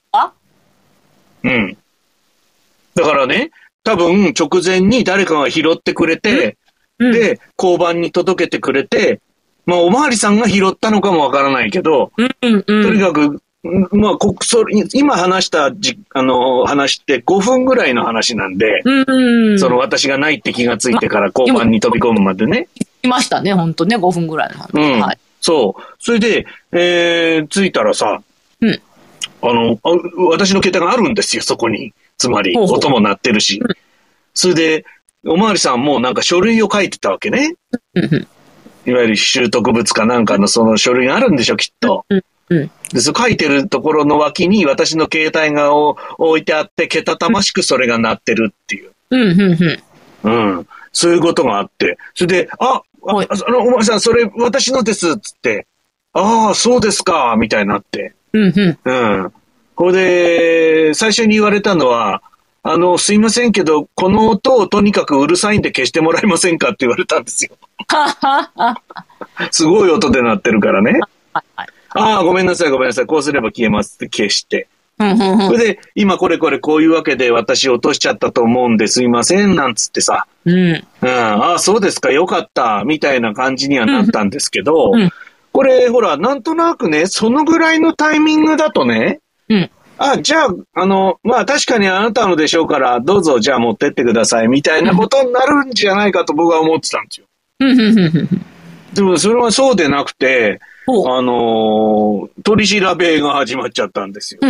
だからね、多分直前に誰かが拾ってくれて、で、交番に届けてくれて、まあおまわりさんが拾ったのかもわからないけど、とにかく、まあ、今話した話って5分ぐらいの話なんで、その私がないって気がついてから交番に飛び込むまでね。 いましたね、ほんとね、5分ぐらいの話。 そう。それで、着いたらさ、 うん。 私の携帯があるんですよ、そこに。つまり、音も鳴ってるし。それで、おまわりさんもなんか書類を書いてたわけね。いわゆる拾得物かなんかのその書類があるんでしょ、きっと。で、その書いてるところの脇に私の携帯が置いてあって、けたたましくそれが鳴ってるっていう。そういうことがあって。それで、おまわりさん、それ私のです、つって。ああ、そうですか、みたいになって。これで、最初に言われたのは、すいませんけど、この音をとにかくうるさいんで消してもらえませんかって言われたんですよ。すごい音で鳴ってるからね。ごめんなさい、ごめんなさい。こうすれば消えますって消して。それで、今これこういうわけで私落としちゃったと思うんですいません、なんつってさ。そうですか、よかった、みたいな感じにはなったんですけど、これ、ほら、なんとなくね、そのぐらいのタイミングだとね、じゃあ、まあ確かにあなたのでしょうから、どうぞじゃあ持ってってください、みたいなことになるんじゃないかと僕は思ってたんですよ。でもそれはそうでなくて、取り調べが始まっちゃったんですよ。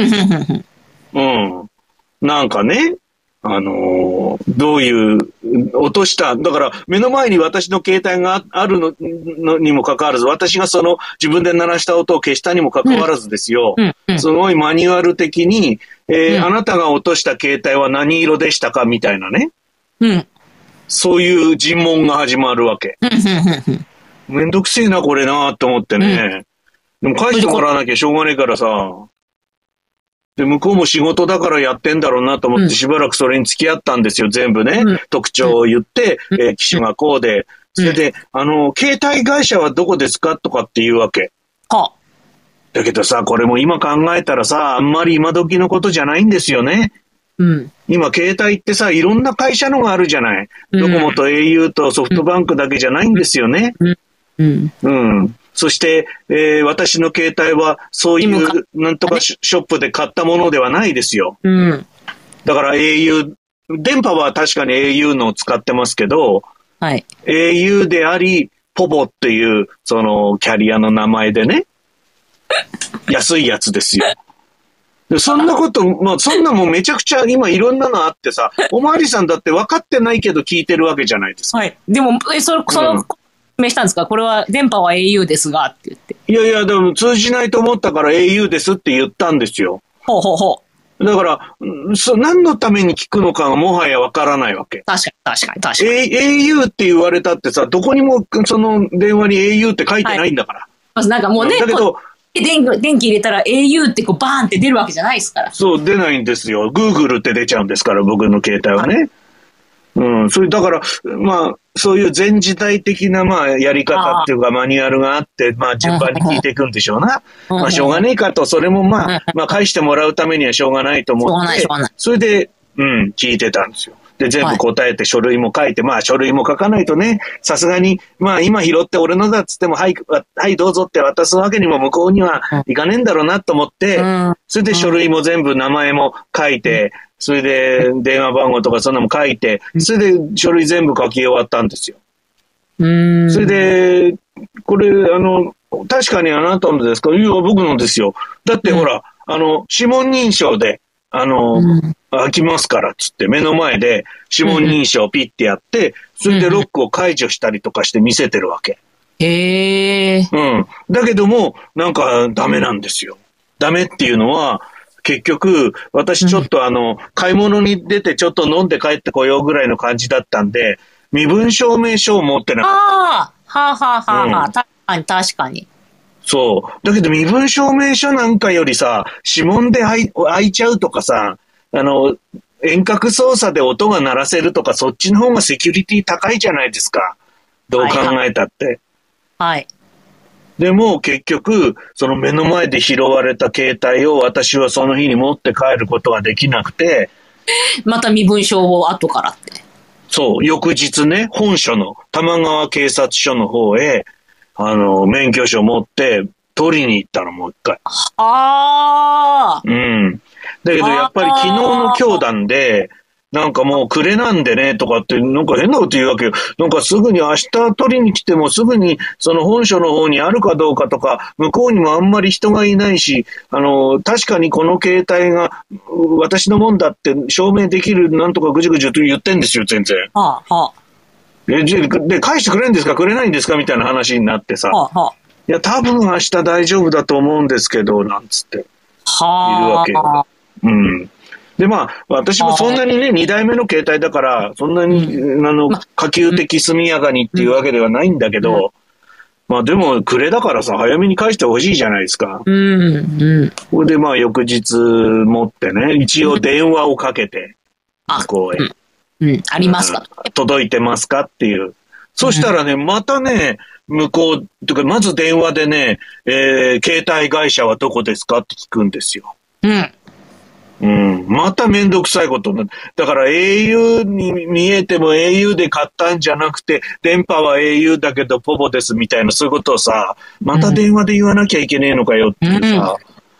なんかね、どういう、落とした、だから目の前に私の携帯があるのにもかかわらず、私がその自分で鳴らした音を消したにもかかわらずですよ、すごいマニュアル的に、あなたが落とした携帯は何色でしたかみたいなね、そういう尋問が始まるわけ。めんどくせえな、これなと思ってね。でも返してもらわなきゃしょうがねえからさ。で、向こうも仕事だからやってんだろうなと思ってしばらくそれに付き合ったんですよ、全部ね。特徴を言って、機種がこうで。それで、携帯会社はどこですかとかって言うわけ。だけどさ、これも今考えたらさ、あんまり今時のことじゃないんですよね。今、携帯ってさ、いろんな会社のがあるじゃない。ドコモと au とソフトバンクだけじゃないんですよね。そして、私の携帯はそういうなんとかショップで買ったものではないですよ。だから au、電波は確かに au のを使ってますけど、au であり、ポボっていう、そのキャリアの名前でね、安いやつですよ。そんなこと、まあ、そんなもんめちゃくちゃ今いろんなのあってさ、おまわりさんだって分かってないけど聞いてるわけじゃないですか。 でも、その、明したんですか？これは、電波は au ですが、って言って。 いや、でも通じないと思ったから au ですって言ったんですよ。だから、何のために聞くのかがもはやわからないわけ。 確かに。 au って言われたってさ、どこにもその電話に au って書いてないんだから。 なんかもうね、 だけど、 電気入れたら au ってこうバーンって出るわけじゃないですから。 そう、出ないんですよ。Google って出ちゃうんですから、僕の携帯はね。それだから、まあ、そういう前時代的な、まあ、やり方っていうか、マニュアルがあって、まあ、順番に聞いていくんでしょうな。まあ、しょうがねえかと、それもまあ、返してもらうためにはしょうがないと思って、それで、聞いてたんですよ。で、全部答えて書類も書いて、まあ、書類も書かないとね、さすがに、まあ、今拾って俺のだっつっても、はい、どうぞって渡すわけにも向こうにはいかねえんだろうなと思って、それで書類も全部名前も書いて、それで電話番号とかそんなのも書いて、それで書類全部書き終わったんですよ。それで、これ、確かにあなたのですか？いや、僕のですよ。だってほら、指紋認証で、開きますから、つって、目の前で指紋認証ピッてやって、それでロックを解除したりとかして見せてるわけ。だけども、なんかダメなんですよ。ダメっていうのは、結局、私ちょっと買い物に出てちょっと飲んで帰ってこようぐらいの感じだったんで、身分証明書を持ってなかった。 確かに。 そう。だけど身分証明書なんかよりさ、指紋で開いちゃうとかさ、遠隔操作で音が鳴らせるとか、そっちの方がセキュリティ高いじゃないですか。どう考えたって。でも結局、その目の前で拾われた携帯を私はその日に持って帰ることができなくて。 また身分証を後からって。 そう、翌日ね、本署の玉川警察署の方へ、免許証持って取りに行ったの、もう一回。だけどやっぱり昨日の今日なんで、 なんかもう暮れなんでね、とかって、なんか変なこと言うわけよ。なんかすぐに明日取りに来てもすぐにその本所の方にあるかどうかとか、向こうにもあんまり人がいないし、確かにこの携帯が私のもんだって証明できるなんとかぐじゅぐじゅと言ってんですよ、全然。 はあ、はあ。 で、返してくれるんですかくれないんですかみたいな話になってさ。 はあ、はあ。 いや、多分明日大丈夫だと思うんですけど、なんつって。 はあ。 いるわけよ。うん。で、まあ、私もそんなにね、二代目の携帯だから、そんなに、可及的速やかにっていうわけではないんだけど、まあでも、暮れだからさ、早めに返してほしいじゃないですか。 うん。 それでまあ、翌日持ってね、一応電話をかけて、向こうへ。 ありますか届いてますかっていう。そしたらね、またね、向こう、とか、まず電話でね、携帯会社はどこですかって聞くんですよ。まためんどくさいことになる。だから au に見えても au で買ったんじゃなくて、電波は au だけどポポですみたいな、そういうことをさ、また電話で言わなきゃいけねえのかよっていうさ。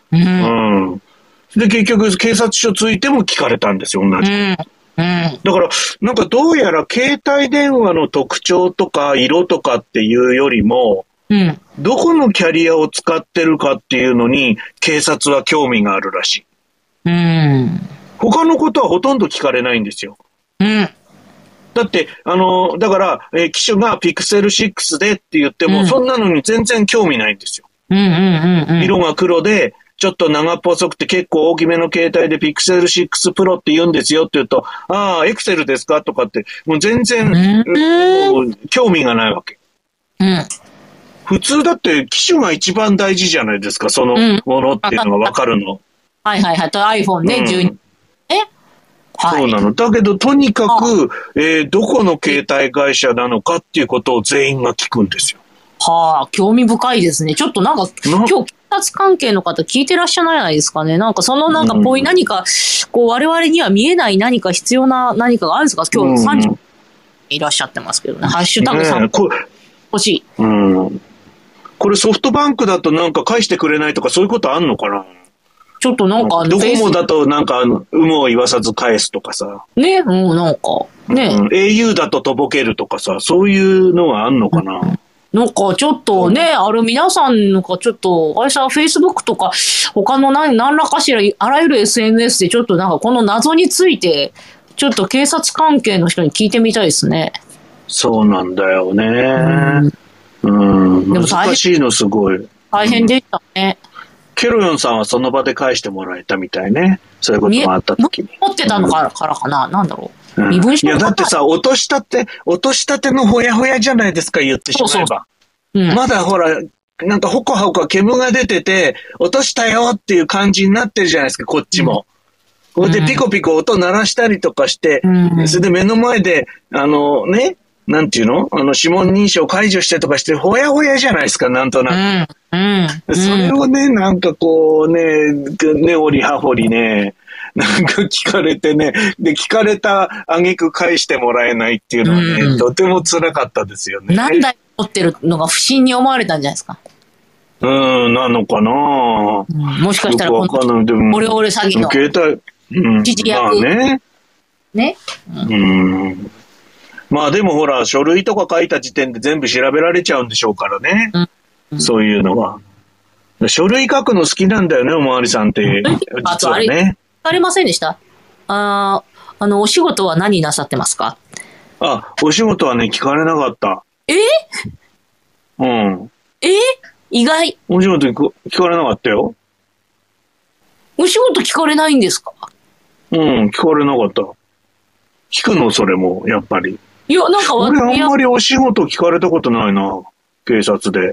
で、結局警察署着いても聞かれたんですよ、同じ。だから、なんかどうやら携帯電話の特徴とか色とかっていうよりも、どこのキャリアを使ってるかっていうのに警察は興味があるらしい。他のことはほとんど聞かれないんですよ。だって、だから、機種がピクセル6でって言っても、そんなのに全然興味ないんですよ。色が黒で、ちょっと長っぽそくて結構大きめの携帯でピクセル6プロって言うんですよって言うと、ああ、エクセルですかとかって、もう全然、興味がないわけ。普通だって機種が一番大事じゃないですか、そのものっていうのがわかるの。 はいはいはい。と iPhone ね、12。 そうなの。だけど、とにかく、どこの携帯会社なのかっていうことを全員が聞くんですよ。 はあ、興味深いですね。ちょっとなんか、今日、警察関係の方聞いてらっしゃらないですかね。なんか、そのなんか、こういう何か、こう、我々には見えない何か必要な何かがあるんですか？今日30いらっしゃってますけどね。ハッシュタグさん欲しい。 これソフトバンクだとなんか返してくれないとかそういうことあんのかな？ ちょっとなんかドコモだとなんか有無を言わさず返すとかさ。 ね、なんか、ね。 au だととぼけるとかさ、そういうのがあんのかな？ なんかちょっとね、皆さんなんかちょっと、あれさ、Facebook とか、他の何らかしら、あらゆる SNS でちょっとなんかこの謎について、ちょっと警察関係の人に聞いてみたいですね。 そうなんだよね。でも難しいのすごい。 大変でしたね。 ケロヨンさんはその場で返してもらえたみたいね。そういうことがあった時に。 持ってたのからかな、なんだろう。 いや、だってさ、落としたてのほやほやじゃないですか、言ってしまえば。まだほら、なんかほこほこ煙が出てて、落としたよっていう感じになってるじゃないですか、こっちも。これでピコピコ音鳴らしたりとかして、それで目の前で、ね、なんていうの？指紋認証解除してとかして、ほやほやじゃないですか、なんとなく。それをね、なんかこうね、根掘り葉掘りね、なんか聞かれてね、で、聞かれた挙句返してもらえないっていうのはね、とても辛かったですよね。 何台持ってるのが不審に思われたんじゃないですか。 なのかな、 もしかしたらこの、オレオレ詐欺の。 携帯、指示役。まあね。 ね。 まあでもほら、書類とか書いた時点で全部調べられちゃうんでしょうからね。そういうのは。書類書くの好きなんだよね、おまわりさんって。実はね。 聞かれませんでした？お仕事は何なさってますか？ お仕事はね、聞かれなかった。 意外。 お仕事聞かれなかったよ。 お仕事聞かれないんですか？ 聞かれなかった。聞くの、それも、やっぱり。 いや、なんか俺あんまりお仕事聞かれたことないな、警察で。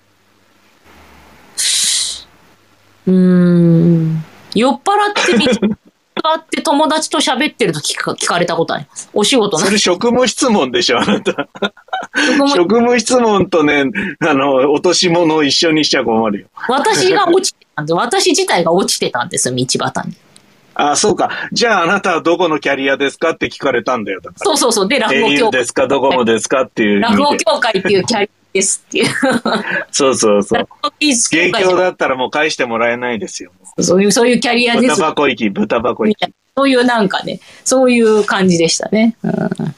酔っ払って友達と喋ってると聞かれたことあります。お仕事それ職務質問でしょ、あなた。職務質問とね、落とし物を一緒にしちゃ困るよ。 私自体が落ちてたんです、道端に。 そうか。じゃああなたはどこのキャリアですかって聞かれたんだよ。だからそう。で、 落語協会。au ですか、どこもですかっていう。 落語協会っていうキャリですっていう。 そうそうそう。芸協だったらもう返してもらえないですよ。 そういうキャリアです。 豚箱行き。 そういうなんかね、そういう感じでしたね。うん、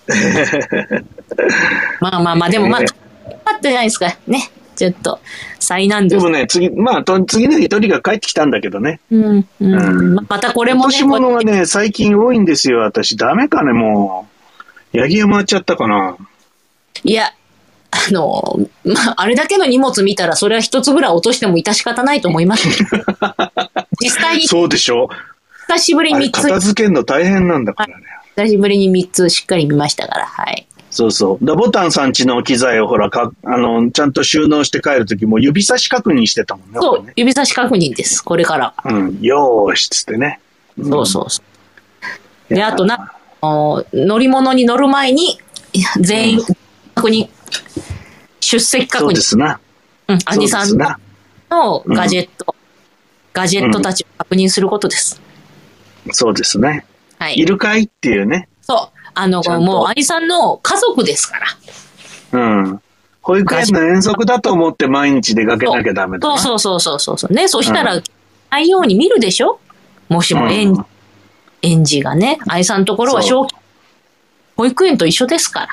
まあ、でもまあ、よかったじゃないですかね。ちょっと、災難です。 でもね、次の日とにかく帰ってきたんだけどね。 またこれもね。落とし物がね、最近多いんですよ、私。ダメかね、もう。八木屋回っちゃったかな。 いや、あれだけの荷物見たら、それは一つぐらい落としても致し方ないと思います、ね。実際に。 そうでしょ。 久しぶりに3つ。 片付けるの大変なんだからね。 久しぶりに3つしっかり見ましたから、はい。 そうそう。ボタンさんちの機材をほら、ちゃんと収納して帰るときも指差し確認してたもんね。 そう、指差し確認です、これから。 よーし、つってね。 そうそうそう。で、あと乗り物に乗る前に、全員確認、出席確認。 そうですな。 兄さんのガジェットたちを確認することです。 そうですね。 はい。 いるかいっていうね。 そう。もう、兄さんの家族ですから。 保育園の遠足だと思って毎日出かけなきゃダメだな。 そう。ね、そしたら、ないように見るでしょ？もしも園児がね、兄さんのところは保育園と一緒ですから。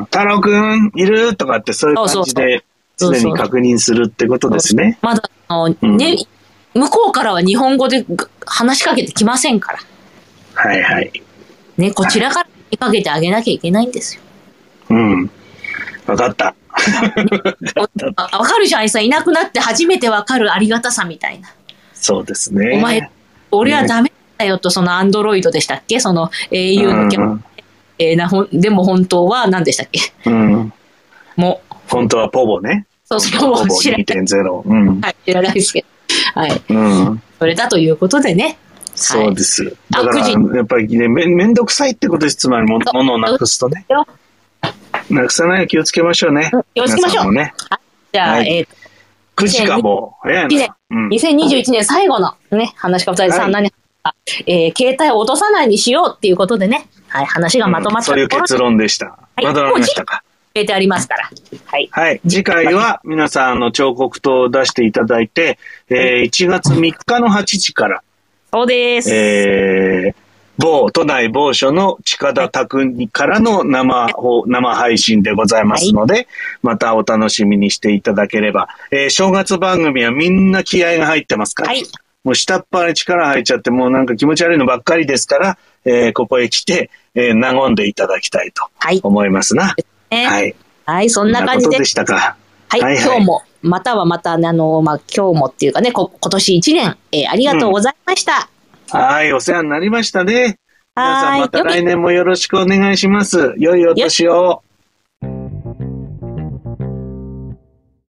太郎くんいるとかってそういう感じで、常に確認するってことですね。 まだ、ね、向こうからは日本語で話しかけてきませんから。 はいはい。 ね、こちらからかけてあげなきゃいけないんですよ。 わかった。 わかるじゃん、兄さん。いなくなって初めてわかるありがたさみたいな。 そうですね。 お前、俺はダメだよと、そのアンドロイドでしたっけ？その au のキャラ。でも本当は何でしたっけ？もう。 本当はポボね。 そう、ポボ 2.0。 はい、知らないですけど。はい。それだということでね。 そうです。だから、やっぱりね、めんどくさいってことです。つまり、物をなくすとね。なくさないように気をつけましょうね。 気をつけましょう。ね。じゃあ、9 時かもう。早いな。 2021年最後のね、話し家2人さん何か、携帯を落とさないにしようっていうことでね、はい、話がまとまったそういう結論でした。まとまりましたか。 入れてありますから。はい。 はい。次回は皆さん彫刻刀を出していただいて、1月3日の8時から、 そうです。 都内某所の近田拓からの生配信でございますので、はい、またお楽しみにしていただければ。正月番組はみんな気合が入ってますから。はい。もう下っ端に力入っちゃって、もうなんか気持ち悪いのばっかりですから、ここへ来て、和んでいただきたいと思いますな。はい。 はい、そんな感じで。 でしたか。 はい、今日も、また今日もっていうかね、今年1年、ありがとうございました。 はい、お世話になりましたね。皆さんまた来年もよろしくお願いします。良いお年を。